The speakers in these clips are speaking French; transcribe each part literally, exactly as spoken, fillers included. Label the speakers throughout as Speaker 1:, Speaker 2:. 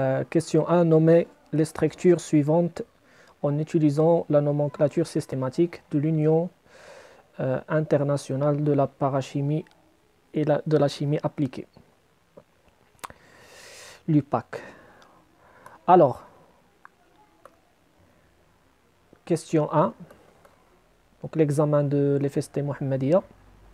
Speaker 1: Question un. Nommer les structures suivantes en utilisant la nomenclature systématique de l'Union euh, internationale de la parachimie et la, de la chimie appliquée. L'U P A C. Alors, question un. Donc l'examen de l'F S T Mohammedia.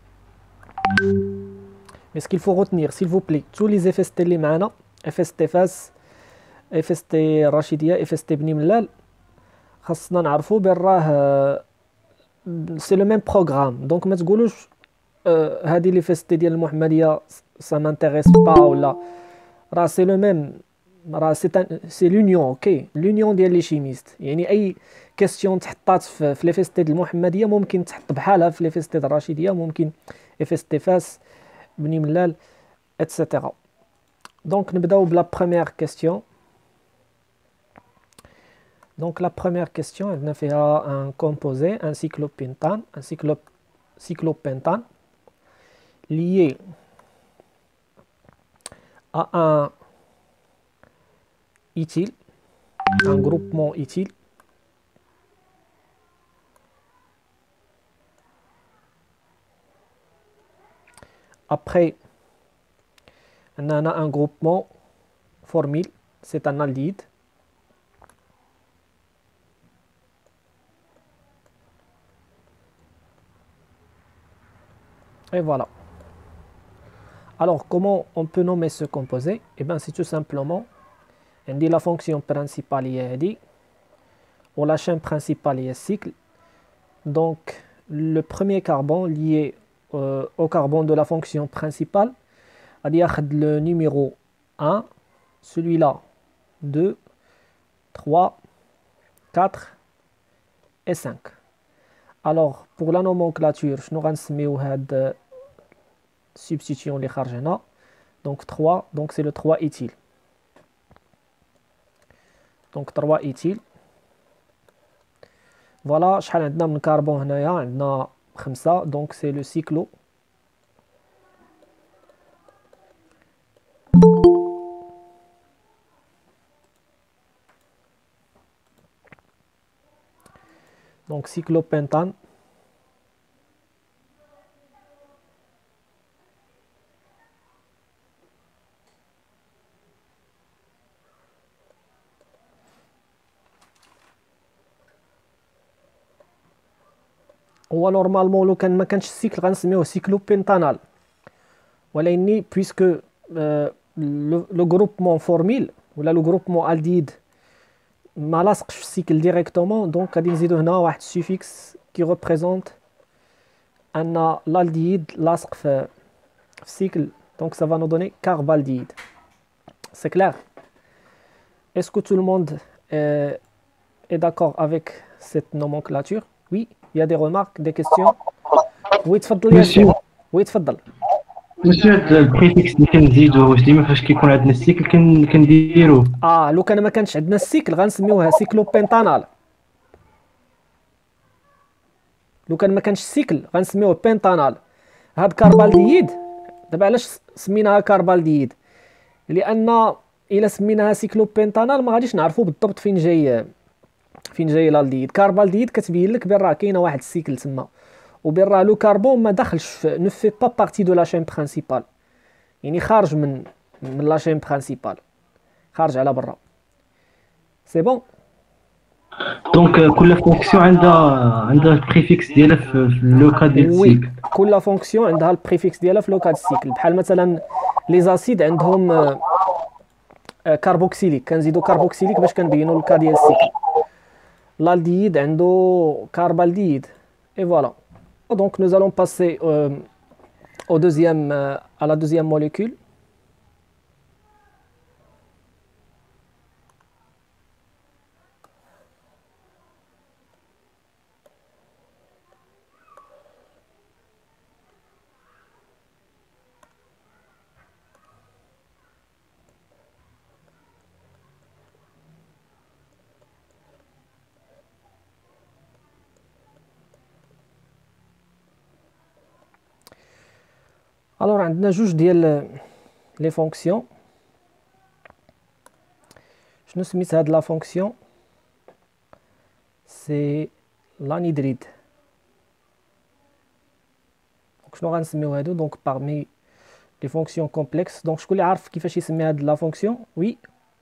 Speaker 1: Mais ce qu'il faut retenir, s'il vous plaît, tous les F S T اللي معنا F S T Fas, F S T Rachidiyya, F S T Bni Mellal, خاصنا نعرفوا بان راه سي لو ميم بروغرام. دونك ما تقولوش هذه لي فيستي ديال المحمديه سا مانتيريس با ولا راه سي لو ميم راه سي سي لونيون. اوكي لونيون ديال لي شيميست، يعني اي كيستيون تحطات في, في لي فيستي ديال المحمديه ممكن تحط بحالها في لي فيستي ديال الرشيديه، ممكن اف اس تي فاس بني ملال اتسيتيرا. دونك نبداو بلا بروميير كيستيون. Donc la première question, elle fait un composé, un cyclopentane, un cyclo, cyclopentane lié à un éthyle, un groupement éthyle. Après, on a un groupement formyle, c'est un aldéhyde. Et voilà. Alors, comment on peut nommer ce composé? Eh bien, c'est tout simplement, on dit la fonction principale est dit, ou la chaîne principale est cycle. Donc, le premier carbone lié euh, au carbone de la fonction principale, c'est-à-dire le numéro un, celui-là, deux, trois, quatre et cinq. Alors, pour la nomenclature, je vais cette substitution les kharjena. Donc trois, donc c'est le trois éthyle. Donc trois éthyle. Voilà, شحال عندنا من carbone هنايا عندنا خمسة، donc c'est le cyclo. Donc cyclopentane. هو نورمالمون لو كان ما كانش السيكل غنسميوه cyclopentanal، ولكن puisque لو groupement formyle ولا لو groupement aldéhyde ما لاصقش في السيكل ديريكتومون، دونك غادي نزيدو هنا واحد السوفيكس كي ريبريزونت ان l'aldéhyde لاصق في في السيكل، دونك ça va nous donner carbaldéhyde. C'est clair? Est-ce que tout le monde est, est d'accord avec cette nomenclature? Oui, il y a des remarques, des questions. Oui, تفضل يا
Speaker 2: مسيو
Speaker 1: Oui, تفضل.
Speaker 2: مسيو هاد البريفيكس اللي كنزيدو واش ديما فاش كيكون عندنا السيكل كن كنديروه؟
Speaker 1: اه لو كان ما كانش عندنا السيكل غنسميوها سيكلوبنتانال. لو كان ما كانش السيكل غنسميوه بنتانال. هاد كاربالديد دابا علاش سميناها كاربالديد؟ لان الا سميناها سيكلوبنتانال ما غاديش نعرفوا بالضبط فين جاي فين جاي الالديد. كاربالديد كتبين لك بان راه كاينه واحد السيكل تما، وبان راه لو كربون ما دخلش في نو في با بارتي دو لا شين برينسيپال، يعني خارج من من لا شين برينسيپال، خارج على برا. سي بون.
Speaker 2: دونك كل فونكسيون عندها عندها البريفيكس ديالها في في لوكا ديال
Speaker 1: وي
Speaker 2: السيكل.
Speaker 1: كل فونكسيون عندها البريفيكس ديالها في لوكا السيكل. بحال مثلا لي زاسيد عندهم آه، آه، كاربوكسيليك، كنزيدو كاربوكسيليك باش كنبينو الكا ديال السيكل. l'aldéhyde عنده كاربالديد. Et voilà. Donc nous allons passer euh, au deuxième, euh, à la deuxième molécule. Alors عندنا جوج ديال لي فونكسيون. شنو سميت هاد لا فونكسيون؟ سي لانيدريد. دونك شنو غنسميو هادو؟ دونك parmi les fonctions complexes. دونك شكون اللي عارف كيفاش يسمي هاد لا فونكسيون؟ وي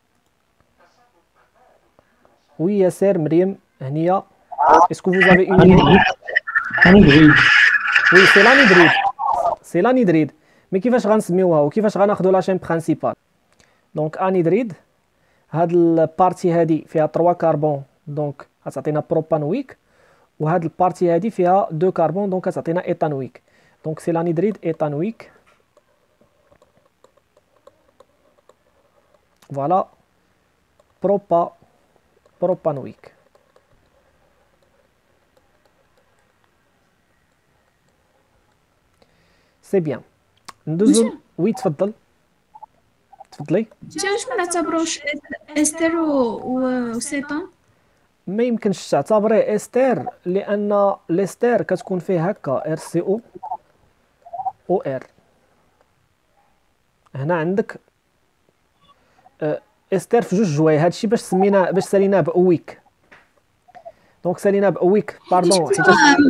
Speaker 1: وي ياسر مريم هنيه. اسكو vous avez une idée؟
Speaker 2: انيدريد.
Speaker 1: وي سي لانيدريد، سي لانيدريد. مي كيفاش غنسميوها وكيفاش غناخدو لا شين برينسيبال؟ دونك انيدريد هاد البارتي هادي فيها ثلاثة كربون دونك غتعطينا بروبانويك، وهاد البارتي هادي فيها اثنين كربون دونك غتعطينا ايتانويك. دونك سي لانيدريد ايتانويك. فوالا بروبا بروبانويك. سي بيان. ندوزو. وي تفضل تفضلي.
Speaker 3: واش ما نعتبروش استر وسيتون؟
Speaker 1: ما يمكنش تعتبريه استير لان الاستير كتكون فيه هكا ار سي او او ار. هنا عندك استير في جوج جوايه. هادشي باش سمينا باش ساليناه باويك. دونك ساليناه باويك باردون حيت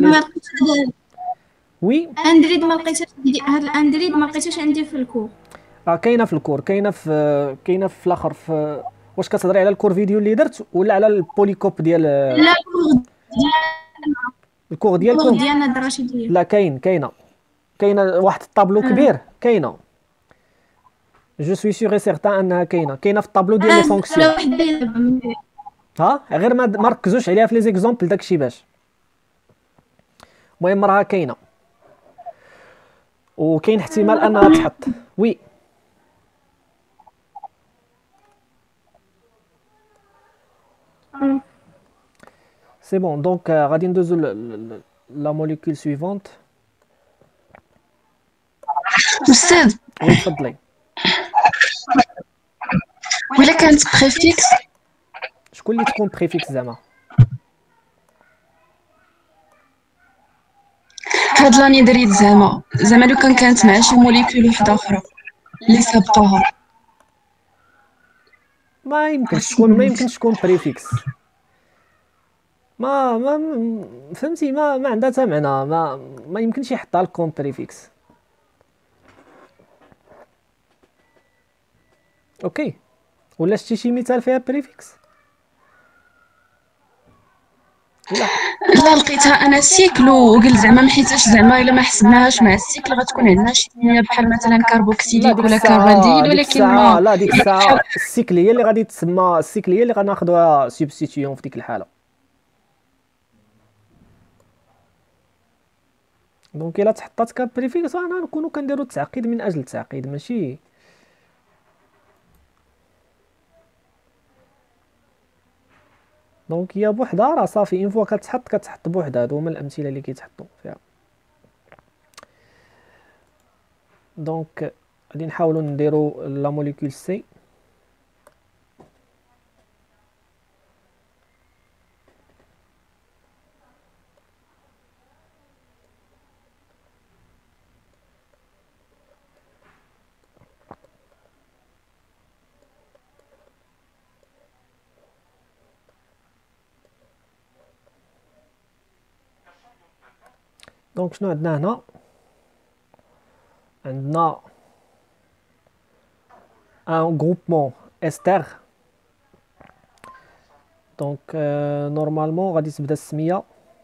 Speaker 1: وي
Speaker 3: اندريد ما لقيتهاش عندي. هاد الاندريد ما لقيتهاش عندي في الكور.
Speaker 1: راه كاينه في الكور، كاينه في كاينه في الاخر. في واش كتهضري على الكور فيديو اللي درت ولا على البوليكوب ديال
Speaker 3: لا الكور
Speaker 1: الكور
Speaker 3: ديالنا
Speaker 1: ديالكم؟
Speaker 3: ديالنا دراشي ديال.
Speaker 1: لا كاين كاينه كاينه واحد الطابلو كبير. كاينه جو سوي سيغ اي سيغتان انها كاينه كاينه في الطابلو ديال لي فونكسيون. ها غير ما ما ركزوش عليها في لي زيكزامبل داكشي باش. المهم راها كاينه وكاين احتمال انها تحط. وي سي بون. دونك غادي ندوزو لا موليكول سويفونت.
Speaker 4: أستاذ
Speaker 1: وي تفضلي.
Speaker 4: ولا كانت بريفيكس
Speaker 1: شكون اللي تكون بريفيكس زعما؟
Speaker 4: هاد لانيدريد زعما زعما لو كان كانت مع شي موليكول وحده اخرى اللي سابقوها.
Speaker 1: ما يمكنش تكون ما يمكنش تكون بريفيكس. ما ما فهمتي ما ما عندها حتى معنى. ما ما يمكنش يحطها لكم بريفيكس. اوكي ولا شتي شي مثال فيها بريفيكس؟ لا
Speaker 4: لا لقيتها انا سيكل وقلت زعما محيتاش زعما الا ما حسبناهاش مع السيكل غتكون عندنا شي ثانيه بحال مثلا كربوكسيليك ولا كربالديل، ولكن ما
Speaker 1: لا ديك الساعه السيكل هي اللي غادي تسمى السيكل هي اللي غناخذوها سوبستيتيون في ديك الحاله. دونك الا تحطات كبريفيكس انا نكونوا كنديروا التعقيد من اجل التعقيد ماشي. دونك هي بوحدها راه صافي. اون فوا كتحط كتحط بوحدها. هادو هما الامثله اللي كيتحطوا فيها. دونك غادي نحاولوا نديروا لا موليكول سي. دونك شنو عندنا هنا؟ عندنا ان غروبمون استر. دونك نورمالمون غادي تبدا السميه.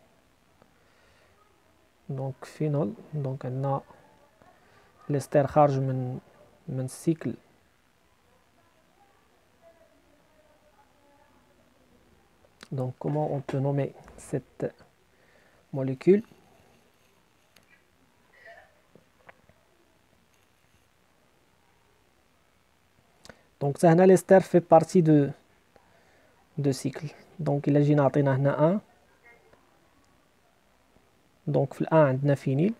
Speaker 1: دونك فينول. دونك عندنا الاستر خارج من من السيكل. Donc comment on peut nommer cette molécule? Donc ça هنا l'ester fait partie de de cycle. Donc il a جينا عطينا هنا un. Donc في ال un عندنا فينيل.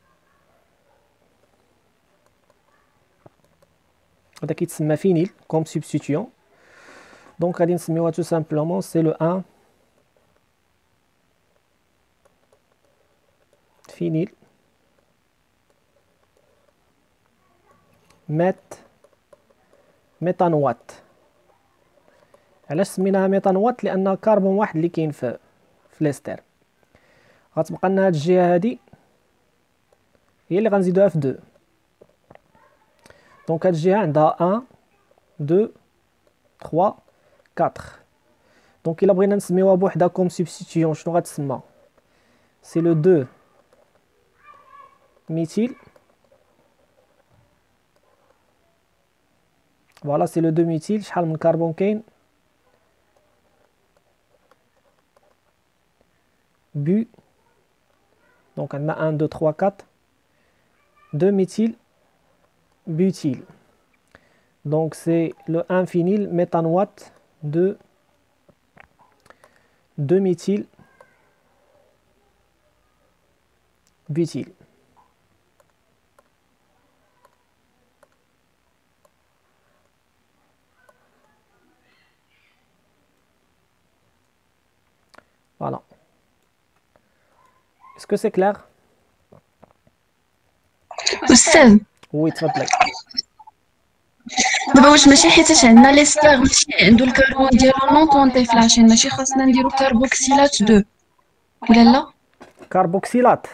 Speaker 1: هذا كيتسمى فينيل comme substituant. Donc غادي نسميوها tout simplement c'est le un فينيل ميت ميتانوات. علاش سميناها ميتانوات؟ لان كربون واحد اللي كاين في في ليستر. غتبقى لنا هاد الجهه هادي هي اللي غنزيدوها في اثنين. دونك هاد الجهه عندها واحد اثنين ثلاثة أربعة. دونك الا بغينا نسميوها بوحدها كوم سبستيتيون شنو غتسمى؟ سي لو اثنين ميثيل. فوالا سي لو اثنين ميثيل. شحال من كربون كاين؟ بو. دونك عندنا واحد اثنين ثلاثة أربعة اثنين ميثيل butyl. Donc c'est le un phényl méthanoate de deux méthyl butyl. Voilà. Est-ce que c'est clair?
Speaker 4: أستاذ
Speaker 1: Oui, تفضلي.
Speaker 4: دابا واش ماشي حيتاش عندنا ليستر ماشي عنده الكربون ديالو نون طونطي في العشرين، ماشي خاصنا نديرو كربوكسيلات دو ولا لا؟
Speaker 1: كربوكسيلات.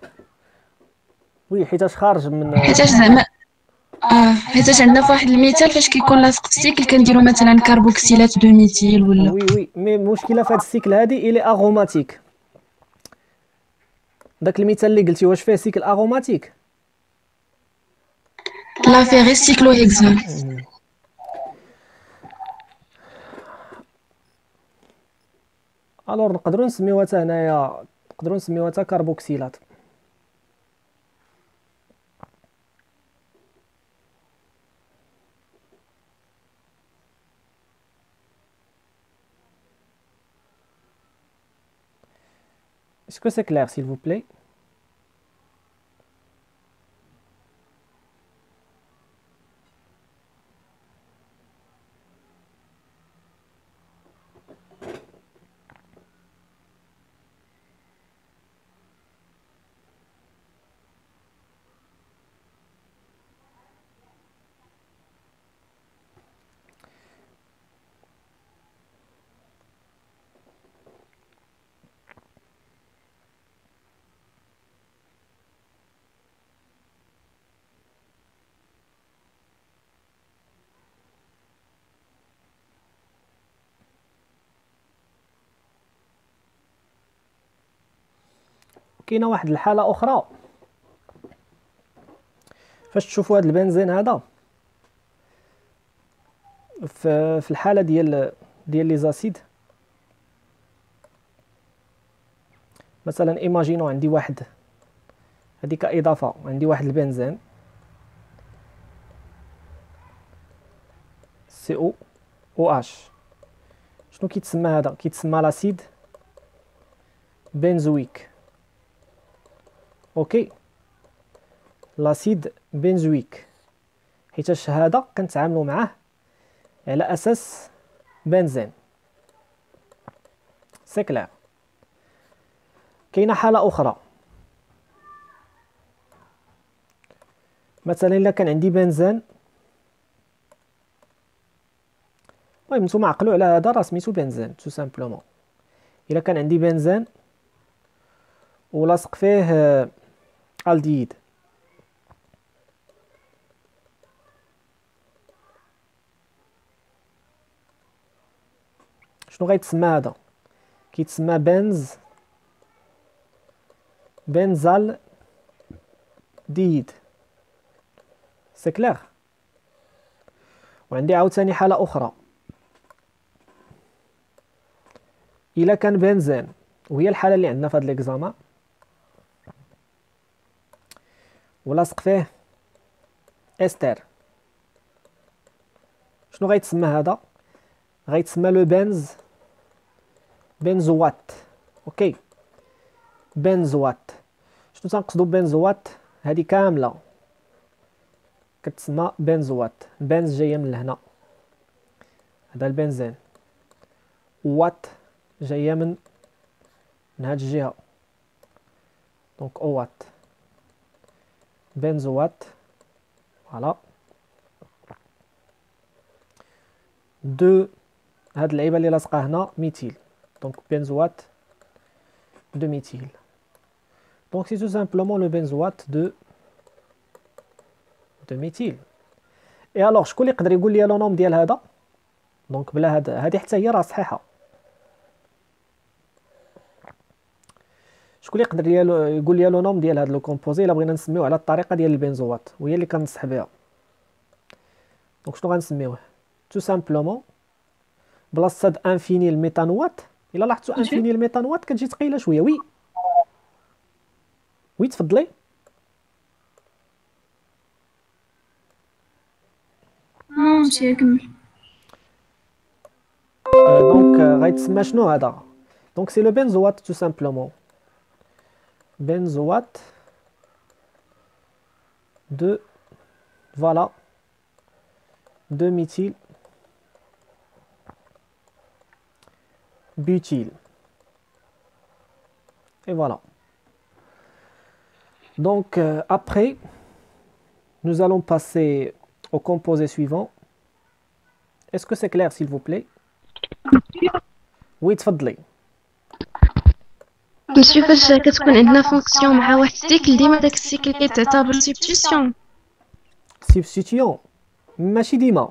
Speaker 1: وي حيتاش خارج من
Speaker 4: حيتاش زعما اه حيتاش عندنا في واحد المثال فاش كيكون لاصق في السيكل كنديرو مثلا كربوكسيلات دو ميثيل ولا.
Speaker 1: وي وي مي المشكله في هاد السيكل هادي الي اغوماتيك. داك المثال اللي قلتي واش فيه سيكل اغوماتيك؟
Speaker 4: لا فيه غير سيكلوهيكزون.
Speaker 1: الور نقدروا نسميوها حتى هنايا نقدروا نسميوها حتى كربوكسيلات. Est-ce que c'est clair, s'il vous plaît? كاينه واحد الحاله اخرى فاش تشوفوا هذا البنزين هذا في في الحاله ديال ديال لي زاسيد. مثلا ايماجينو عندي واحد هذيك كاضافه عندي واحد البنزين سي او او اش. شنو كيتسمى هذا؟ كيتسمى لاسيد بنزويك. اوكي لاسيد بنزويك حيتاش هذا كنتعاملوا معاه على اساس بنزين. سي كلير. كاينه حاله اخرى مثلا الا كان عندي بنزين. المهم نتوما عقلوا على هذا راه سميتو بنزين تو سامبلومون. الا كان عندي بنزين ولاصق فيه الديد شنو غيتسمى هذا؟ كيتسمى بنز بنزال ديد. سي كلير. وعندي عاوتاني حاله اخرى الا كان بنزين وهي الحاله اللي عندنا في هذا ليكزامان ولاصق فيه استر. شنو غيتسمى هذا؟ غيتسمى لو بنز بنزوات. اوكي بنزوات. شنو تنقصدوا بنزوات؟ هذه كامله كتسمى بنزوات. بنز جايه من هنا هذا البنزين، وات جايه من من هاد الجهه دونك اوات بنزوات. فوالا دو هاد اللعيبه اللي لاصقه هنا ميثيل، دونك بنزوات دو ميثيل. دونك سي تو سامبلومون لو بنزوات دو دو ميثيل. اي الوغ شكون اللي يقدر يقول لي لو نوم ديال هذا؟ دونك بلا هاد هادي حتى هي راه صحيحه. شكون اللي يقدر يقول لي لو نوم ديال هاد لو كومبوزي الا بغينا نسميوه على الطريقه ديال البنزوات وهي اللي كنصح بها؟ دونك شنو غنسميوه؟ تو سامبلومون بلاصه هاد انفيني الميتانوات. الا لاحظتوا انفيني الميتانوات كتجي ثقيله شويه. وي وي تفضلي.
Speaker 3: ماشي كمل.
Speaker 1: دونك غيتسمى شنو هذا؟ دونك سي لو بنزوات تو سامبلومون. بنزوات de voilà de méthyl butyl. Et voilà. Donc euh, après nous allons passer au composé suivant. Est-ce que c'est clair s'il vous plaît? Oui, تفضلي.
Speaker 4: مسيو فاش كتكون عندنا فونكسيون مع واحد السيكل ديما داك السيكل كيتعتبر سبستيسيون.
Speaker 1: سبستيتيون ماشي ديما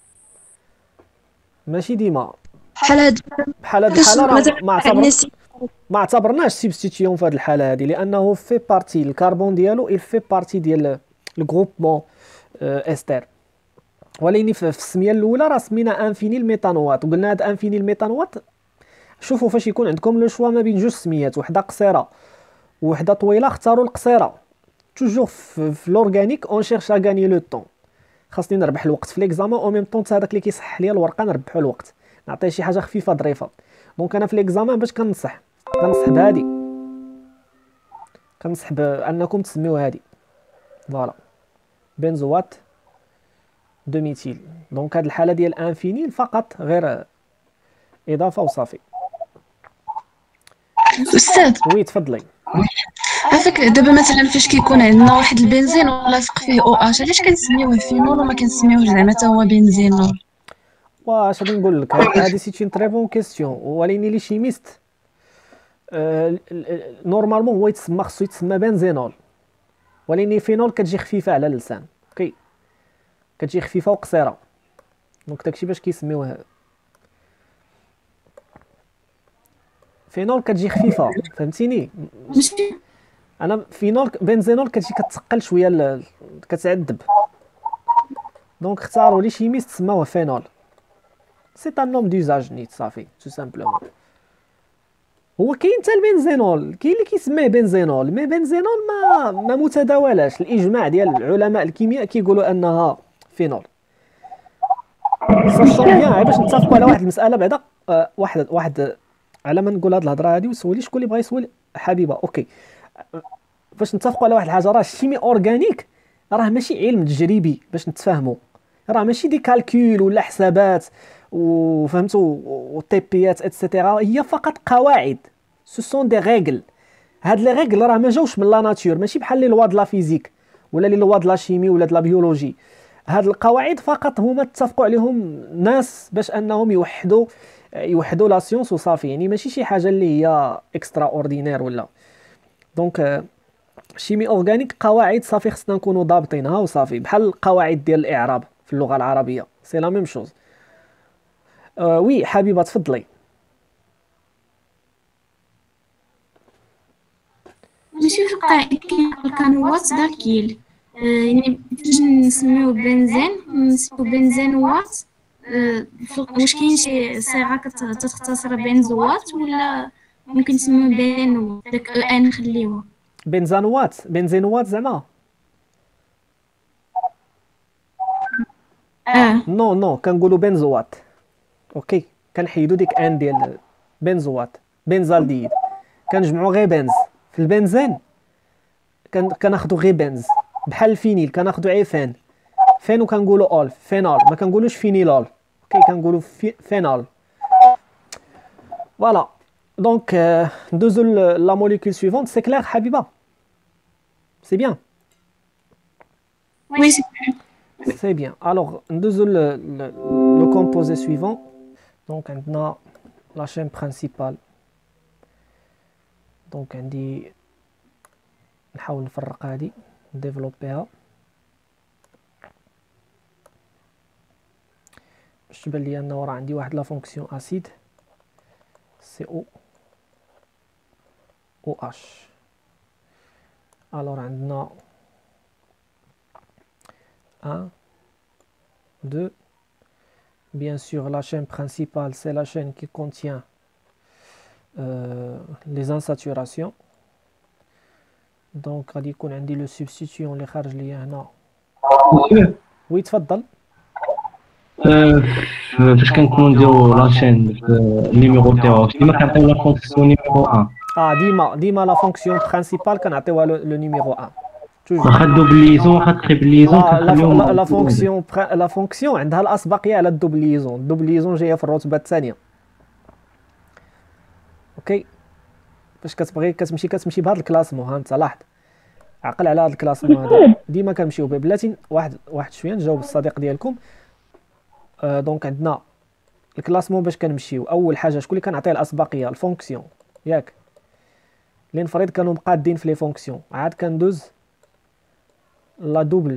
Speaker 1: ماشي ديما
Speaker 4: بحال هاد
Speaker 1: بحال هاد الحاله راه ما اعتبر ما اعتبرناش سبستيتيون في هاد الحاله هادي لانه في بارتي الكربون ديالو il fait بارتي ديال الجروبمون استر. ولكن في السميه الاولى راه سمينا انفيني الميتانوات وقلنا هاد انفيني الميتانوات. شوفوا فاش يكون عندكم لو شوا ما بين جوج سميات وحده قصيره وحده طويله اختاروا القصيره. توجور في, في لورغانيك اون شيرش ا غاني لو طون. خاصني نربح الوقت في ليكزامان او ميم طون هذاك اللي كيصح ليا الورقه نربحو الوقت نعطيه شي حاجه خفيفه ظريفه. دونك انا في ليكزامان باش كنصح كنصح بهادي كنصح بانكم تسميو هادي فوالا بنزوات دو ميثيل. دونك هاد الحاله ديال انفيني فقط غير اضافه وصافي.
Speaker 4: استاذ
Speaker 1: وي تفضلي.
Speaker 4: عافاك دابا مثلا فاش كيكون عندنا واحد البنزين ولاصق فيه او اش علاش كنسميوه فينول وما كنسميوهش زعما حتى هو بنزينول؟
Speaker 1: واش غادي نقول لك هادي سي اون تري بون كيسيون. ولكن لي شيميست نورمالمون هو يتسمى خصو يتسمى بنزينول. ولكن فينول كتجي خفيفه على اللسان. اوكي كتجي خفيفه وقصيره. دونك داكشي باش كيسميوه فينول كتجي خفيفه فهمتيني. انا فينول بنزينول كتجي كتثقل شويه ال... كتعذب. دونك اختاروا لي شيميست سماوه فينول. سي ان نوم دوزاج نيت صافي تو سامبلومون. هو كاين حتى البنزينول كاين اللي كيسميه بنزينول مي بنزينول ما ما متداولاش. الاجماع ديال علماء الكيمياء كيقولوا انها فينول. ساشون بيان باش نتفقوا على واحد المساله بعدا أه واحد واحد على ما نقول هاد الهضره هادي وسولي شكون اللي بغى يسول حبيبه. اوكي فاش نتفقوا على واحد الحاجه راه الشيمي اورغانيك راه ماشي علم تجريبي باش نتفاهموا. راه ماشي دي كالكول ولا حسابات وفهمتوا وطيبيات اتسيتيرا. هي فقط قواعد سو سون دي ريغل. هاد لي ريغل راه ما جاوش من لا ناتور ماشي بحال لي لوا د لا فيزيك ولا لي لوا د لا شيمي ولا د لا بيولوجي. هاد القواعد فقط هما اتفقوا عليهم ناس باش انهم يوحدوا يوحدوا لا سيونس وصافي. يعني ماشي شي حاجه اللي هي اكسترا اوردينير ولا. دونك شيمي اورغانيك قواعد صافي خصنا نكونوا ضابطينها وصافي بحال القواعد ديال الاعراب في اللغه العربيه سي لا ميم شوز. أه وي حبيبه تفضلي.
Speaker 3: ماشي في القاعدة كاين الكانوات داكيل يعني باش نسميو بنزين نسميو بنزينوات. واش كاين شي صيغه كتختصر بنزوات ولا ممكن نسميو بنوات داك ان نخليوها
Speaker 1: بنزانوات بنزينوات زعما؟
Speaker 3: اه
Speaker 1: نو نو كنقولوا بنزوات. اوكي كنحيدوا ديك ان ديال بنزوات بنزالديد كنجمعوا غير بنز. في البنزين كناخذوا غير بنز بحال الفينيل كناخذوا غير فين فين وكنقولوا اول فينول ما كنقولوش فينيلول. اوكي كنقولوا في فينول فوالا. دونك ندوزو لا موليكول سويفونت. سي كلير حبيبه؟ سي بيان
Speaker 3: وي
Speaker 1: سي بيان. الوغ ندوزو لو كومبوزي سويفون. دونك عندنا لا شين برينسيبال. دونك عندي نحاول نفرق هادي نديفلوبيها باش تبان لي انه راه عندي واحد لا فونكسيون اسيد سي او او اش. الوغ عندنا un deux. Bien sûr, la chaîne principale, c'est la chaîne qui contient euh, les insaturations. Donc, غادي يكون عندي le substituant اللي خارج ليا هنا. وي تفضل.
Speaker 2: فاش كنكونوا نديرو لا شين في النيميروطيو ديما كنعطيو لا فونكسيون نيميرو واحد.
Speaker 1: اه ديما ديما لا فونكسيون برينسيبال كنعطيوها لو نيميرو واحد.
Speaker 2: واخا دوبليزون واخا تريبليزون
Speaker 1: كنخليهم لا فونكسيون لا فونكسيون عندها الاسبقيه على الدوبليزون. الدوبليزون جايه في الرتبه الثانيه. اوكي فاش كتبغي كتمشي كتمشي بهذا الكلاسمون. ها انت لاحظ عقل على هذا الكلاسمون هذا ديما كنمشيو به. بلاتي واحد واحد شويه نجاوب الصديق ديالكم. آه دونك عندنا الكلاسمون باش كنمشيو اول حاجه شكون اللي كنعطيه الاسبقيه؟ الفونكسيون ياك اللي نفرض كانوا مقادين في لي فونكسيون. عاد كندوز لا دوبل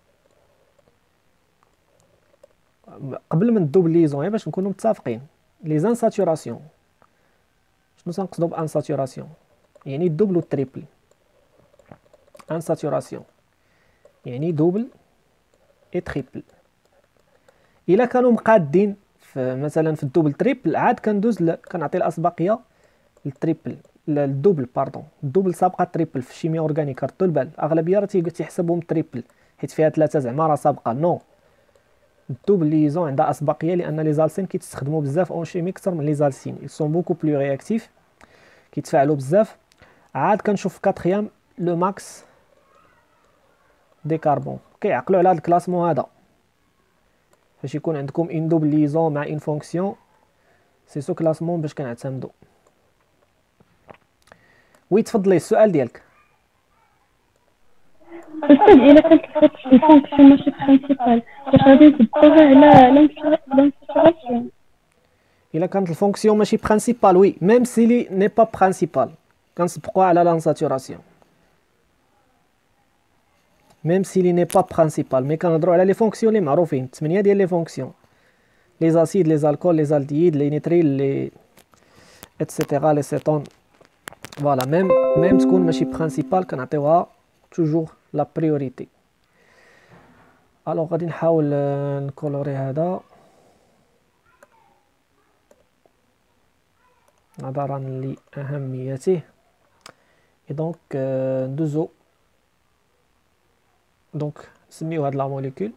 Speaker 1: قبل من الدوبليزون باش نكونوا متفقين. لي زانساتوراسيون شنو تنقصدوا بانساتوراسيون؟ يعني الدوبل والتريبل. انساتوراسيون يعني دوبل اي تريبل. الا كانوا مقادين في مثلا في الدوبل تريبل عاد كندوز كنعطي الاسبقيه للتريبل الدوبل باردون. الدوبل سابقه تريبل في الشيمياء اورغانيك. ردوا البال اغلبيه راه تيحسبهم تريبل حيت فيها ثلاثه زعما راه سابقه. نو الدوبليزون عندها اسبقيه لان لي زالسين كيتستخدموا بزاف اون شيمي اكثر من لي زالسين. ils sont beaucoup plus réactifs كيتفاعلوا بزاف. عاد كنشوف في كاتريام لو ماكس دي كاربون. كيعقلوا على هذا الكلاسمون هذا فاش يكون عندكم ان دوبليزون مع ان فونكسيون سي سو كلاسمون باش كنعتمدوا. وي تفضلي السؤال ديالك.
Speaker 5: أستاذ إلا كانت الفونكسيون ماشي برينسيبال واش غادي نطبقوها على لانساتوراسيون؟
Speaker 1: إلا كانت الفونكسيون ماشي برينسيبال وي ميم سي لي ني با برينسيبال كنسبقوها على لانساتوراسيون. ميم سي لي ني با برينسيبال مي كنهضروا على لي فونكسيون لي معروفين. ثمانية ديال لي فونكسيون لي زاسيد لي زالكول لي زالديد لي نيتريل لي اتسيتيرا لي سيتون. فوالا ميم ميم تكون ماشي برينسيبال كنعطيوها توجور لا بريوريتي. الوغ غادي نحاول نكولوري هذا نظرا لأهميته. اي دونك ندوزو دونك نسميو هاد لا موليكول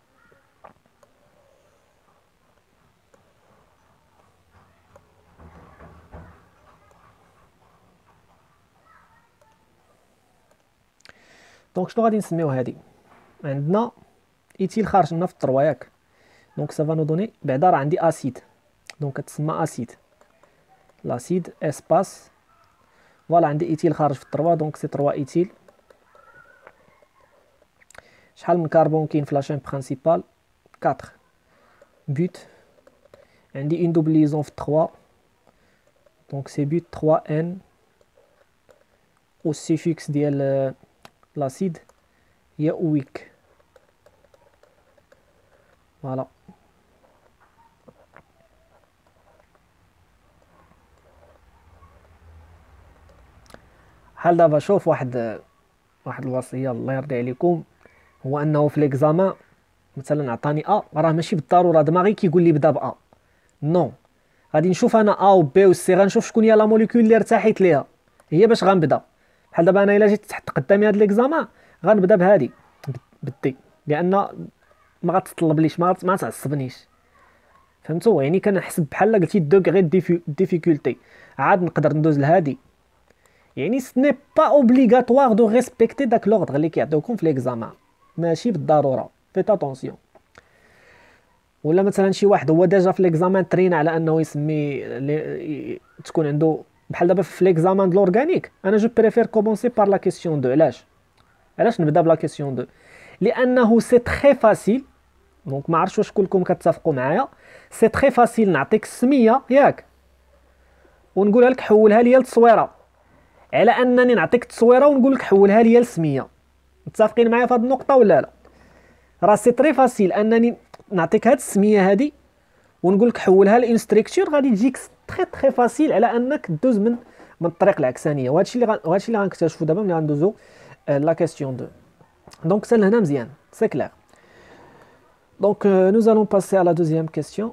Speaker 1: دونك شنو غادي نسميو هادي؟ عندنا ايتيل خارج لنا في التروا ياك. دونك سافا نو دوني بعدا راه عندي اسيد دونك كتسمى اسيد لاسيد اسباس. فوالا عندي ايتيل خارج في التروا دونك سي تروا ايتيل. شحال من كربون كاين في لاشين برينسيبال؟ أربعة بوت. عندي اون دوبليزون في تروا دونك سي بوت ثلاثة ان و السيفيكس ديال لاسيد هي اويك. فوالا بحال دابا شوف واحد واحد الوصيه الله يرضي عليكم هو انه في ليكزامان مثلا عطاني ا راه ماشي بالضروره دماغي كيقول لي بدا با. نو غادي نشوف انا ا و بي و سي غنشوف شكون هي لا موليكول اللي ارتحيت ليها هي باش غنبدا. بحال دابا انا الا جيت تحط قدامي هاد ليكزامان غنبدا بهادي بالدي لان ما غتطلبليش ما ما تعصبنيش. فهمتوا يعني كنحسب بحال قلتي دوغري ديفيكولتي عاد نقدر ندوز لهادي. يعني سني با اوبليغاتوار دو ريسبكتي داك لوردر اللي كيعطيوكم في ليكزامان ماشي بالضروره. فيت اتونسيون. ولا مثلا شي واحد هو ديجا في ليكزامان ترين على انه يسمي تكون عنده بحال دابا في ليكزامان د لورغانيك انا جو بريفير كومونسي بار لا كيسيون دو. علاش علاش نبدا بلا كيسيون دو؟ لانه سي تري فاسيل دونك ما عرفتش واش كلكم كتفقوا معايا. سي تري فاسيل نعطيك السميه ياك ونقولها لك حولها ليا للتصويره، على انني نعطيك التصويره ونقول لك حولها ليا للسميه. متفقين معايا في هذه النقطه ولا لا؟ راه سي تري فاسيل انني نعطيك هاد السميه هادي ونقول لك حولها لإن ستركتور، غادي تجيك تري تري فاسيل على انك دوز من من الطريق العكسانيه. وهادشي اللي وهادشي اللي غنكتشفوا دابا ملي غندوزو لا كيسيون deux. دونك سال هنا مزيان سي كلير. دونك nous allons passer à la deuxième question.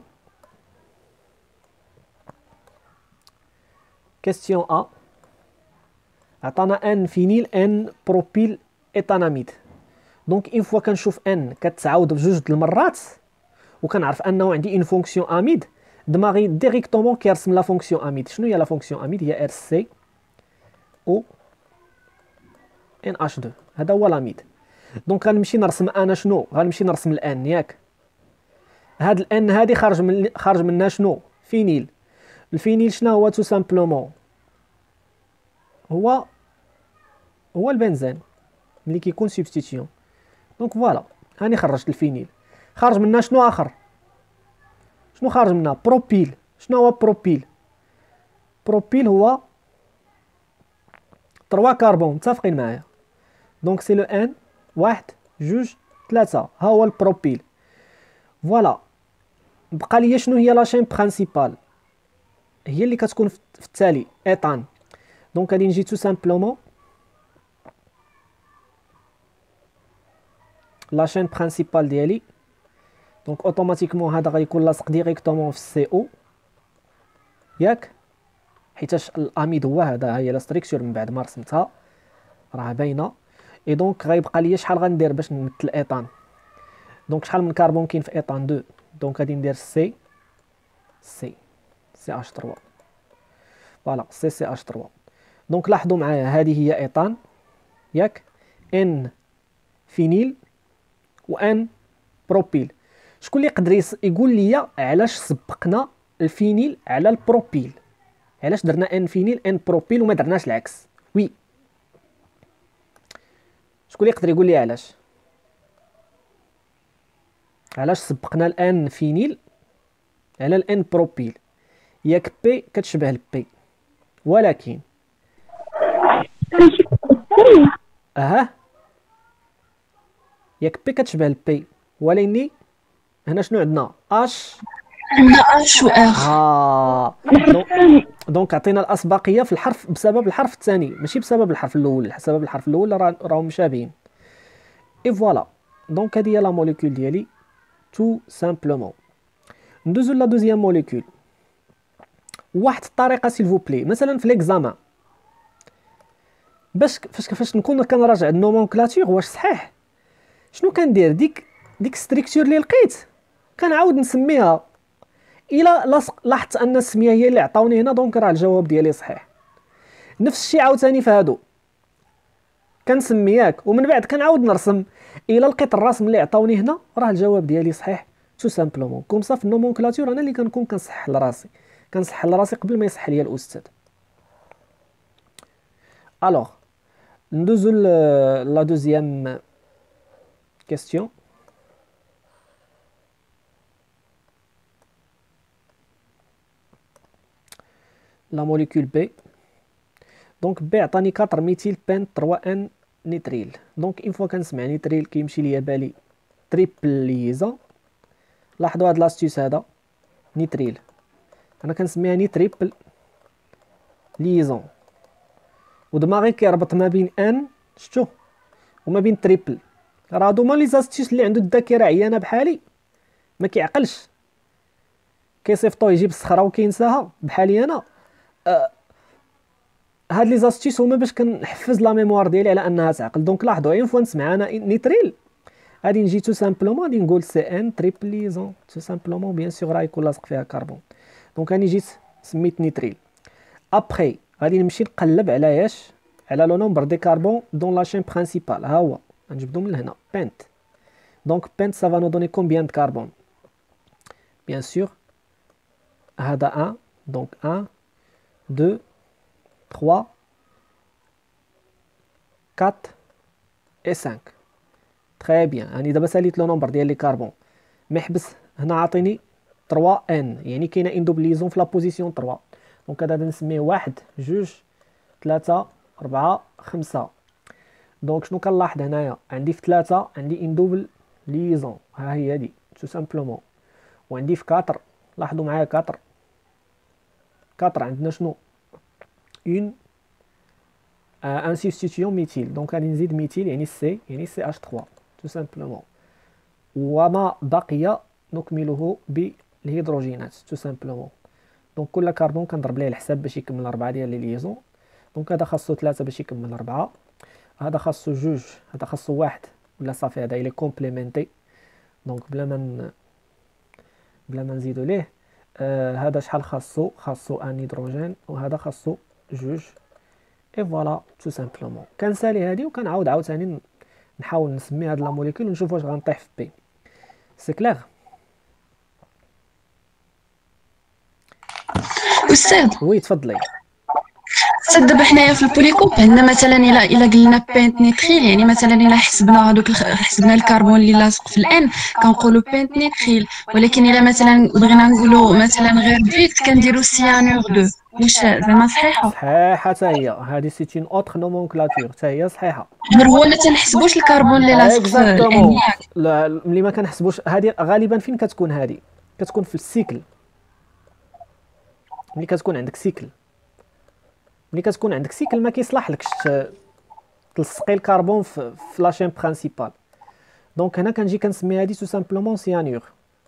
Speaker 1: Question A. عطانا N فينيل N بروبيل ايتاناميد. دونك اون فوا كنشوف N كتعاود بجوج د المرات وكنعرف انه عندي اون فونكسيون اميد، دماغي ديريكتومون كيرسم لا فونكسيون اميد. شنو هي لا فونكسيون اميد؟ هي ار سي او ان اش اثنين، هذا هو لاميد. دونك غنمشي نرسم انا شنو؟ غنمشي نرسم الان ياك. هاد الان هادي خارج من خارج منها شنو؟ فينيل. الفينيل شنو هو؟ تو سامبلومون هو هو البنزين ملي كيكون سبستيتيون. دونك فوالا هاني خرجت الفينيل. خارج منها شنو اخر؟ شنو خارج منها؟ بروبيل. شنو هو بروبيل؟ بروبيل هو ثلاثة كربون. متفقين معايا؟ دونك سي لو ان واحد جوج ثلاثة، ها هو البروبيل. فوالا بقى ليا شنو هي لاشين برينسيبال؟ هي اللي كتكون في التالي ايطان. دونك غادي نجي تو سامبلومون لاشين برينسيبال ديالي. دونك اوتوماتيكمون هذا غيكون لاصق ديريكتومون في السي او ياك، حيتاش الاميد هو هذا، هي لا ستركتور من بعد ما رسمتها راه باينه. اي دونك غيبقى ليا شحال غندير باش نمثل ايطان؟ دونك شحال من كربون كاين في ايطان اثنين؟ دونك غادي ندير سي سي سي اش ثلاثة. فوالا سي سي اش ثلاثة. دونك لاحظوا معايا هذه هي ايطان ياك، ان فينيل وان بروبيل. شكون اللي يقدر يقول لي علاش سبقنا الفينيل على البروبيل؟ علاش درنا ان فينيل ان بروبيل وما درناش العكس؟ وي شكون اللي يقدر يقول لي علاش علاش سبقنا الان فينيل على الان بروبيل؟ ياك بي كتشبه البي ولكن اها ياك بي كتشبه البي ولكن هنا شنو عندنا؟ اش
Speaker 4: عندنا اش و ار.
Speaker 1: ها دونك عطينا الاسبقيه في الحرف بسبب الحرف الثاني ماشي بسبب الحرف الاول. بسبب الحرف الاول راهم مشابهين. اي فوالا دونك هذه هي لا موليكول ديالي تو سامبلومون. ندوزو لا دوزيام موليكول. واحد الطريقه سيل فو بلي مثلا في ليكزامان باش فاش فاش نكون كنراجع النومونكلاتور واش صحيح، شنو كندير؟ ديك ديك ستركتور اللي لقيت كنعاود نسميها. الا لاحظت ان السميه هي اللي عطاوني هنا دونك راه الجواب ديالي صحيح. نفس الشيء عاوتاني في هادو كنسمي ياك ومن بعد كنعاود نرسم. الا لقيت الرسم اللي عطاوني هنا راه الجواب ديالي صحيح تو سامبلومون. كوم صا في النومونكلاتور انا اللي كنكون كنصح لراسي كنصح لراسي قبل ما يصح ليا الاستاذ. الوغ ندوزو لا دوزيام كيستيون. لا موليكول بي. دونك بي عطاني أربعة ميثيل بين ثلاثة ان نيتريل. دونك اون فوا كنسمع نيتريل كيمشي ليا بالي تريبل ليزون. لاحظوا هاد لاستيوس هذا نيتريل انا كنسميها ني تريبل ليزون ودماغي كيربط ما بين ان شتو وما بين تريبل. راه هادو هما لي زاستيوس اللي عنده الذاكره عيانه بحالي ما كيعقلش كيصيفطو يجيب الصخره وكينساها بحالي انا. أه هاد لي زاستيوس هما باش كنحفز لا ميموار ديالي على انها تعقل. دونك لاحظوا اين فوا نسمع انا نيتريل غادي نجي تو سامبلومون غادي نقول سي ان تريبل ليزون تو سامبلومون بيان سور راه يكون لاصق فيها كربون. دونك راني جيت سميت نيتريل. ابخي غادي نمشي نقلب على ياش على لو نومبر دي كربون دون لا شين برينسيبال. ها هو غنجبدو من هنا بنت. دونك بنت سا فا نو دوني كومبيان دو كربون؟ بيان سور هذا واحد دونك واحد اثنين ثلاثة أربعة و خمسة. تري بيان هاني دابا ساليت لو نومبر ديال لي كربون ما يحبس هنا عاطيني ثلاثة ان، يعني كاينه ان دوبل ليزون في لا بوزيسيون ثلاثة. دونك هذا نسميه واحد جوج ثلاثة أربعة خمسة. دونك شنو كنلاحظ هنايا؟ عندي في ثلاثة عندي ان دوبل ليزون، ها هي هادي تو سامبلومون. وعندي في أربعة، لاحظوا معايا أربعة أربعة عندنا شنو؟ اون ان سبستيتيون ميثيل. دونك غادي نزيد ميثيل يعني سي، يعني سي اش ثلاثة تو سامبلومون. وما بقي نكمله بالهيدروجينات تو سامبلومون. دونك كل كربون كنضرب ليه الحساب باش يكمل أربعة ديال لي ليزون. دونك هذا خاصو ثلاثة باش يكمل أربعة، هذا خاصو جوج، هذا خاصو واحد، ولا صافي هذا إلي كومبليمنتي. دونك بلا ما ن... بلا ما نزيدو ليه. آه هذا شحال خاصو؟ خاصو ان هيدروجين، وهذا خاصو جوج. اي فوالا تو سامبلومون. كنسالي هادي وكنعاود عاوتاني نحاول نسمي هاد لا موليكول ونشوف واش غنطيح في بي. سي كلير؟
Speaker 4: أستاذ
Speaker 1: وي تفضلي.
Speaker 4: أستاذ دابا حنايا في البوليكوب عندنا مثلا إلا إلا قلنا بنت نيتريل، يعني مثلا إلا حسبنا هذوك الخ... حسبنا الكربون اللي لاصق في الان كنقولوا بنت نيتريل، ولكن إلا مثلا بغينا نقولوا مثلا غير بيت كنديروا سيانور دو. واش زعما صحيحة؟
Speaker 1: صحيحه حتى هي، هذه سيت اون اوتر نومونكلاتور، حتى هي صحيحه.
Speaker 4: غير هو ما تنحسبوش الكربون اللي لاصق في الان
Speaker 1: اكزاكتومون.
Speaker 4: ياك؟
Speaker 1: لا ملي ما كنحسبوش هذه غالبا فين كتكون؟ هذه كتكون في السيكل. ملي كتكون عندك سيكل، ملي كتكون عندك سيكل ما كيصلحلكش تلصقي الكربون في, في لاشين برينسيبال. دونك هنا كنجي كنسمي هذه تو سامبلومون سيانور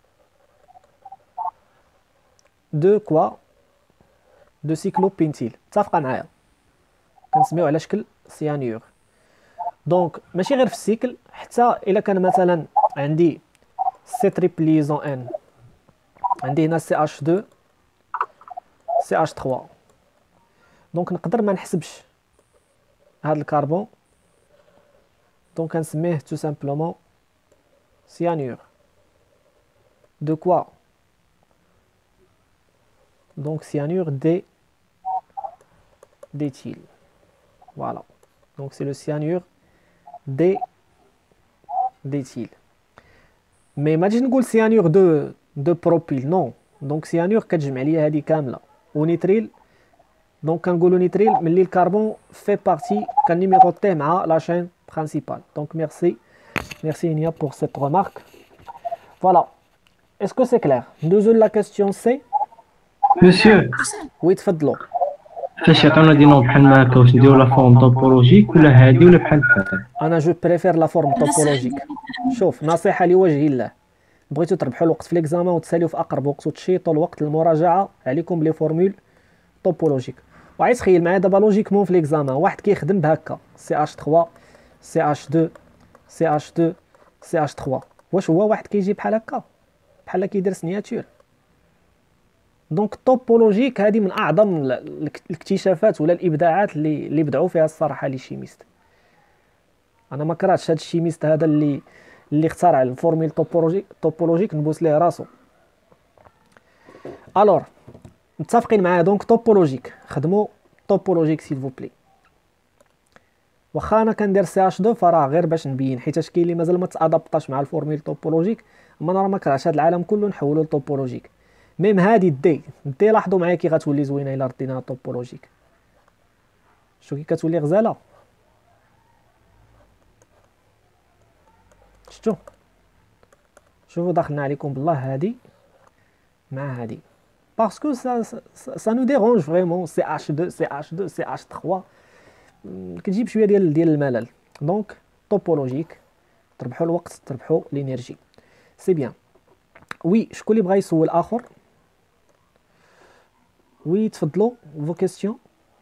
Speaker 1: دو كوا دو سيكلوبينتيل. متفقه معايا؟ كنسميو على شكل سيانور. دونك ماشي غير في السيكل، حتى الا كان مثلا عندي سي تريبل ليزون ان، عندي هنا سي اش اثنين سي اش ثلاثة. دونك نقدر ما نحسبش هذا الكربون، دونك كنسميه تو سامبلومون سيانور دو كوا. دونك سيانور دي d'éthyle. Voilà. Donc c'est le cyanure D d'éthyle. Mais ما تجيش نقول cyanure de de propyl non. Donc cyanure كتجمع ليا هذه كامله. ونيتريل دونك كنقولوا نيتريل ملي الكربون في بارتي كنيميروتيه مع لا شين برينسيبال. Donc merci. Merci Inia pour cette remarque. Voilà. Est-ce que c'est clair? Nous la question C.
Speaker 2: مسيو
Speaker 1: Oui تفضلوا.
Speaker 2: فاش يعطونا دي نوم بحال ما هكا واش نديرو لا فورم توبولوجيك ولا هادي ولا بحال بحال؟
Speaker 1: انا جو بريفير لا فورم توبولوجيك. شوف نصيحه لوجه الله، بغيتو تربحوا الوقت في ليكزامان وتساليو في اقرب وقت وتشيطوا الوقت المراجعه، عليكم بلي فورمول توبولوجيك. وعايز تخيل معايا دابا لوجيكمون في ليكزامان واحد كيخدم بهكا سي اش ثلاثة سي اش اثنين سي اش اثنين سي اش ثلاثة، واش هو واحد كيجي بحال هكا بحال كيدير سنياتور؟ دونك توبولوجيك هذه من اعظم الاكتشافات ولا الابداعات اللي اللي بدعوا فيها الصراحه لي شيميست. انا ما كرهتش هذا الشيميست هذا اللي اللي اخترع الفورميل توبولوجيك توبولوجيك نبوس ليه راسو. الور متفقين معايا؟ دونك توبولوجيك خدموا توبولوجيك سيل فو بلي. واخا انا كندير سي اش اثنين فراه غير باش نبين، حيت كاين اللي مازال ما تادابطاش مع الفورميل توبولوجيك، اما انا راه ما كرهتش هذا العالم كله نحولو لتوبولوجيك. ميم هادي دي دي لاحظوا معايا كي غتولي زوينه الا رديناها توبولوجيك. شو كي كتولي غزاله؟ شفتوا؟ شوفوا دخلنا عليكم بالله هادي مع هادي باسكو سا سا نو ديرونج فريمون سي اش اثنين سي اش اثنين سي اش ثلاثة كتجيب شويه ديال ديال الملل. دونك توبولوجيك تربحوا الوقت تربحوا لينيرجي. سي بيان. وي شكون اللي بغا يسول اخر؟ وي تفضلوا فو كيستيون.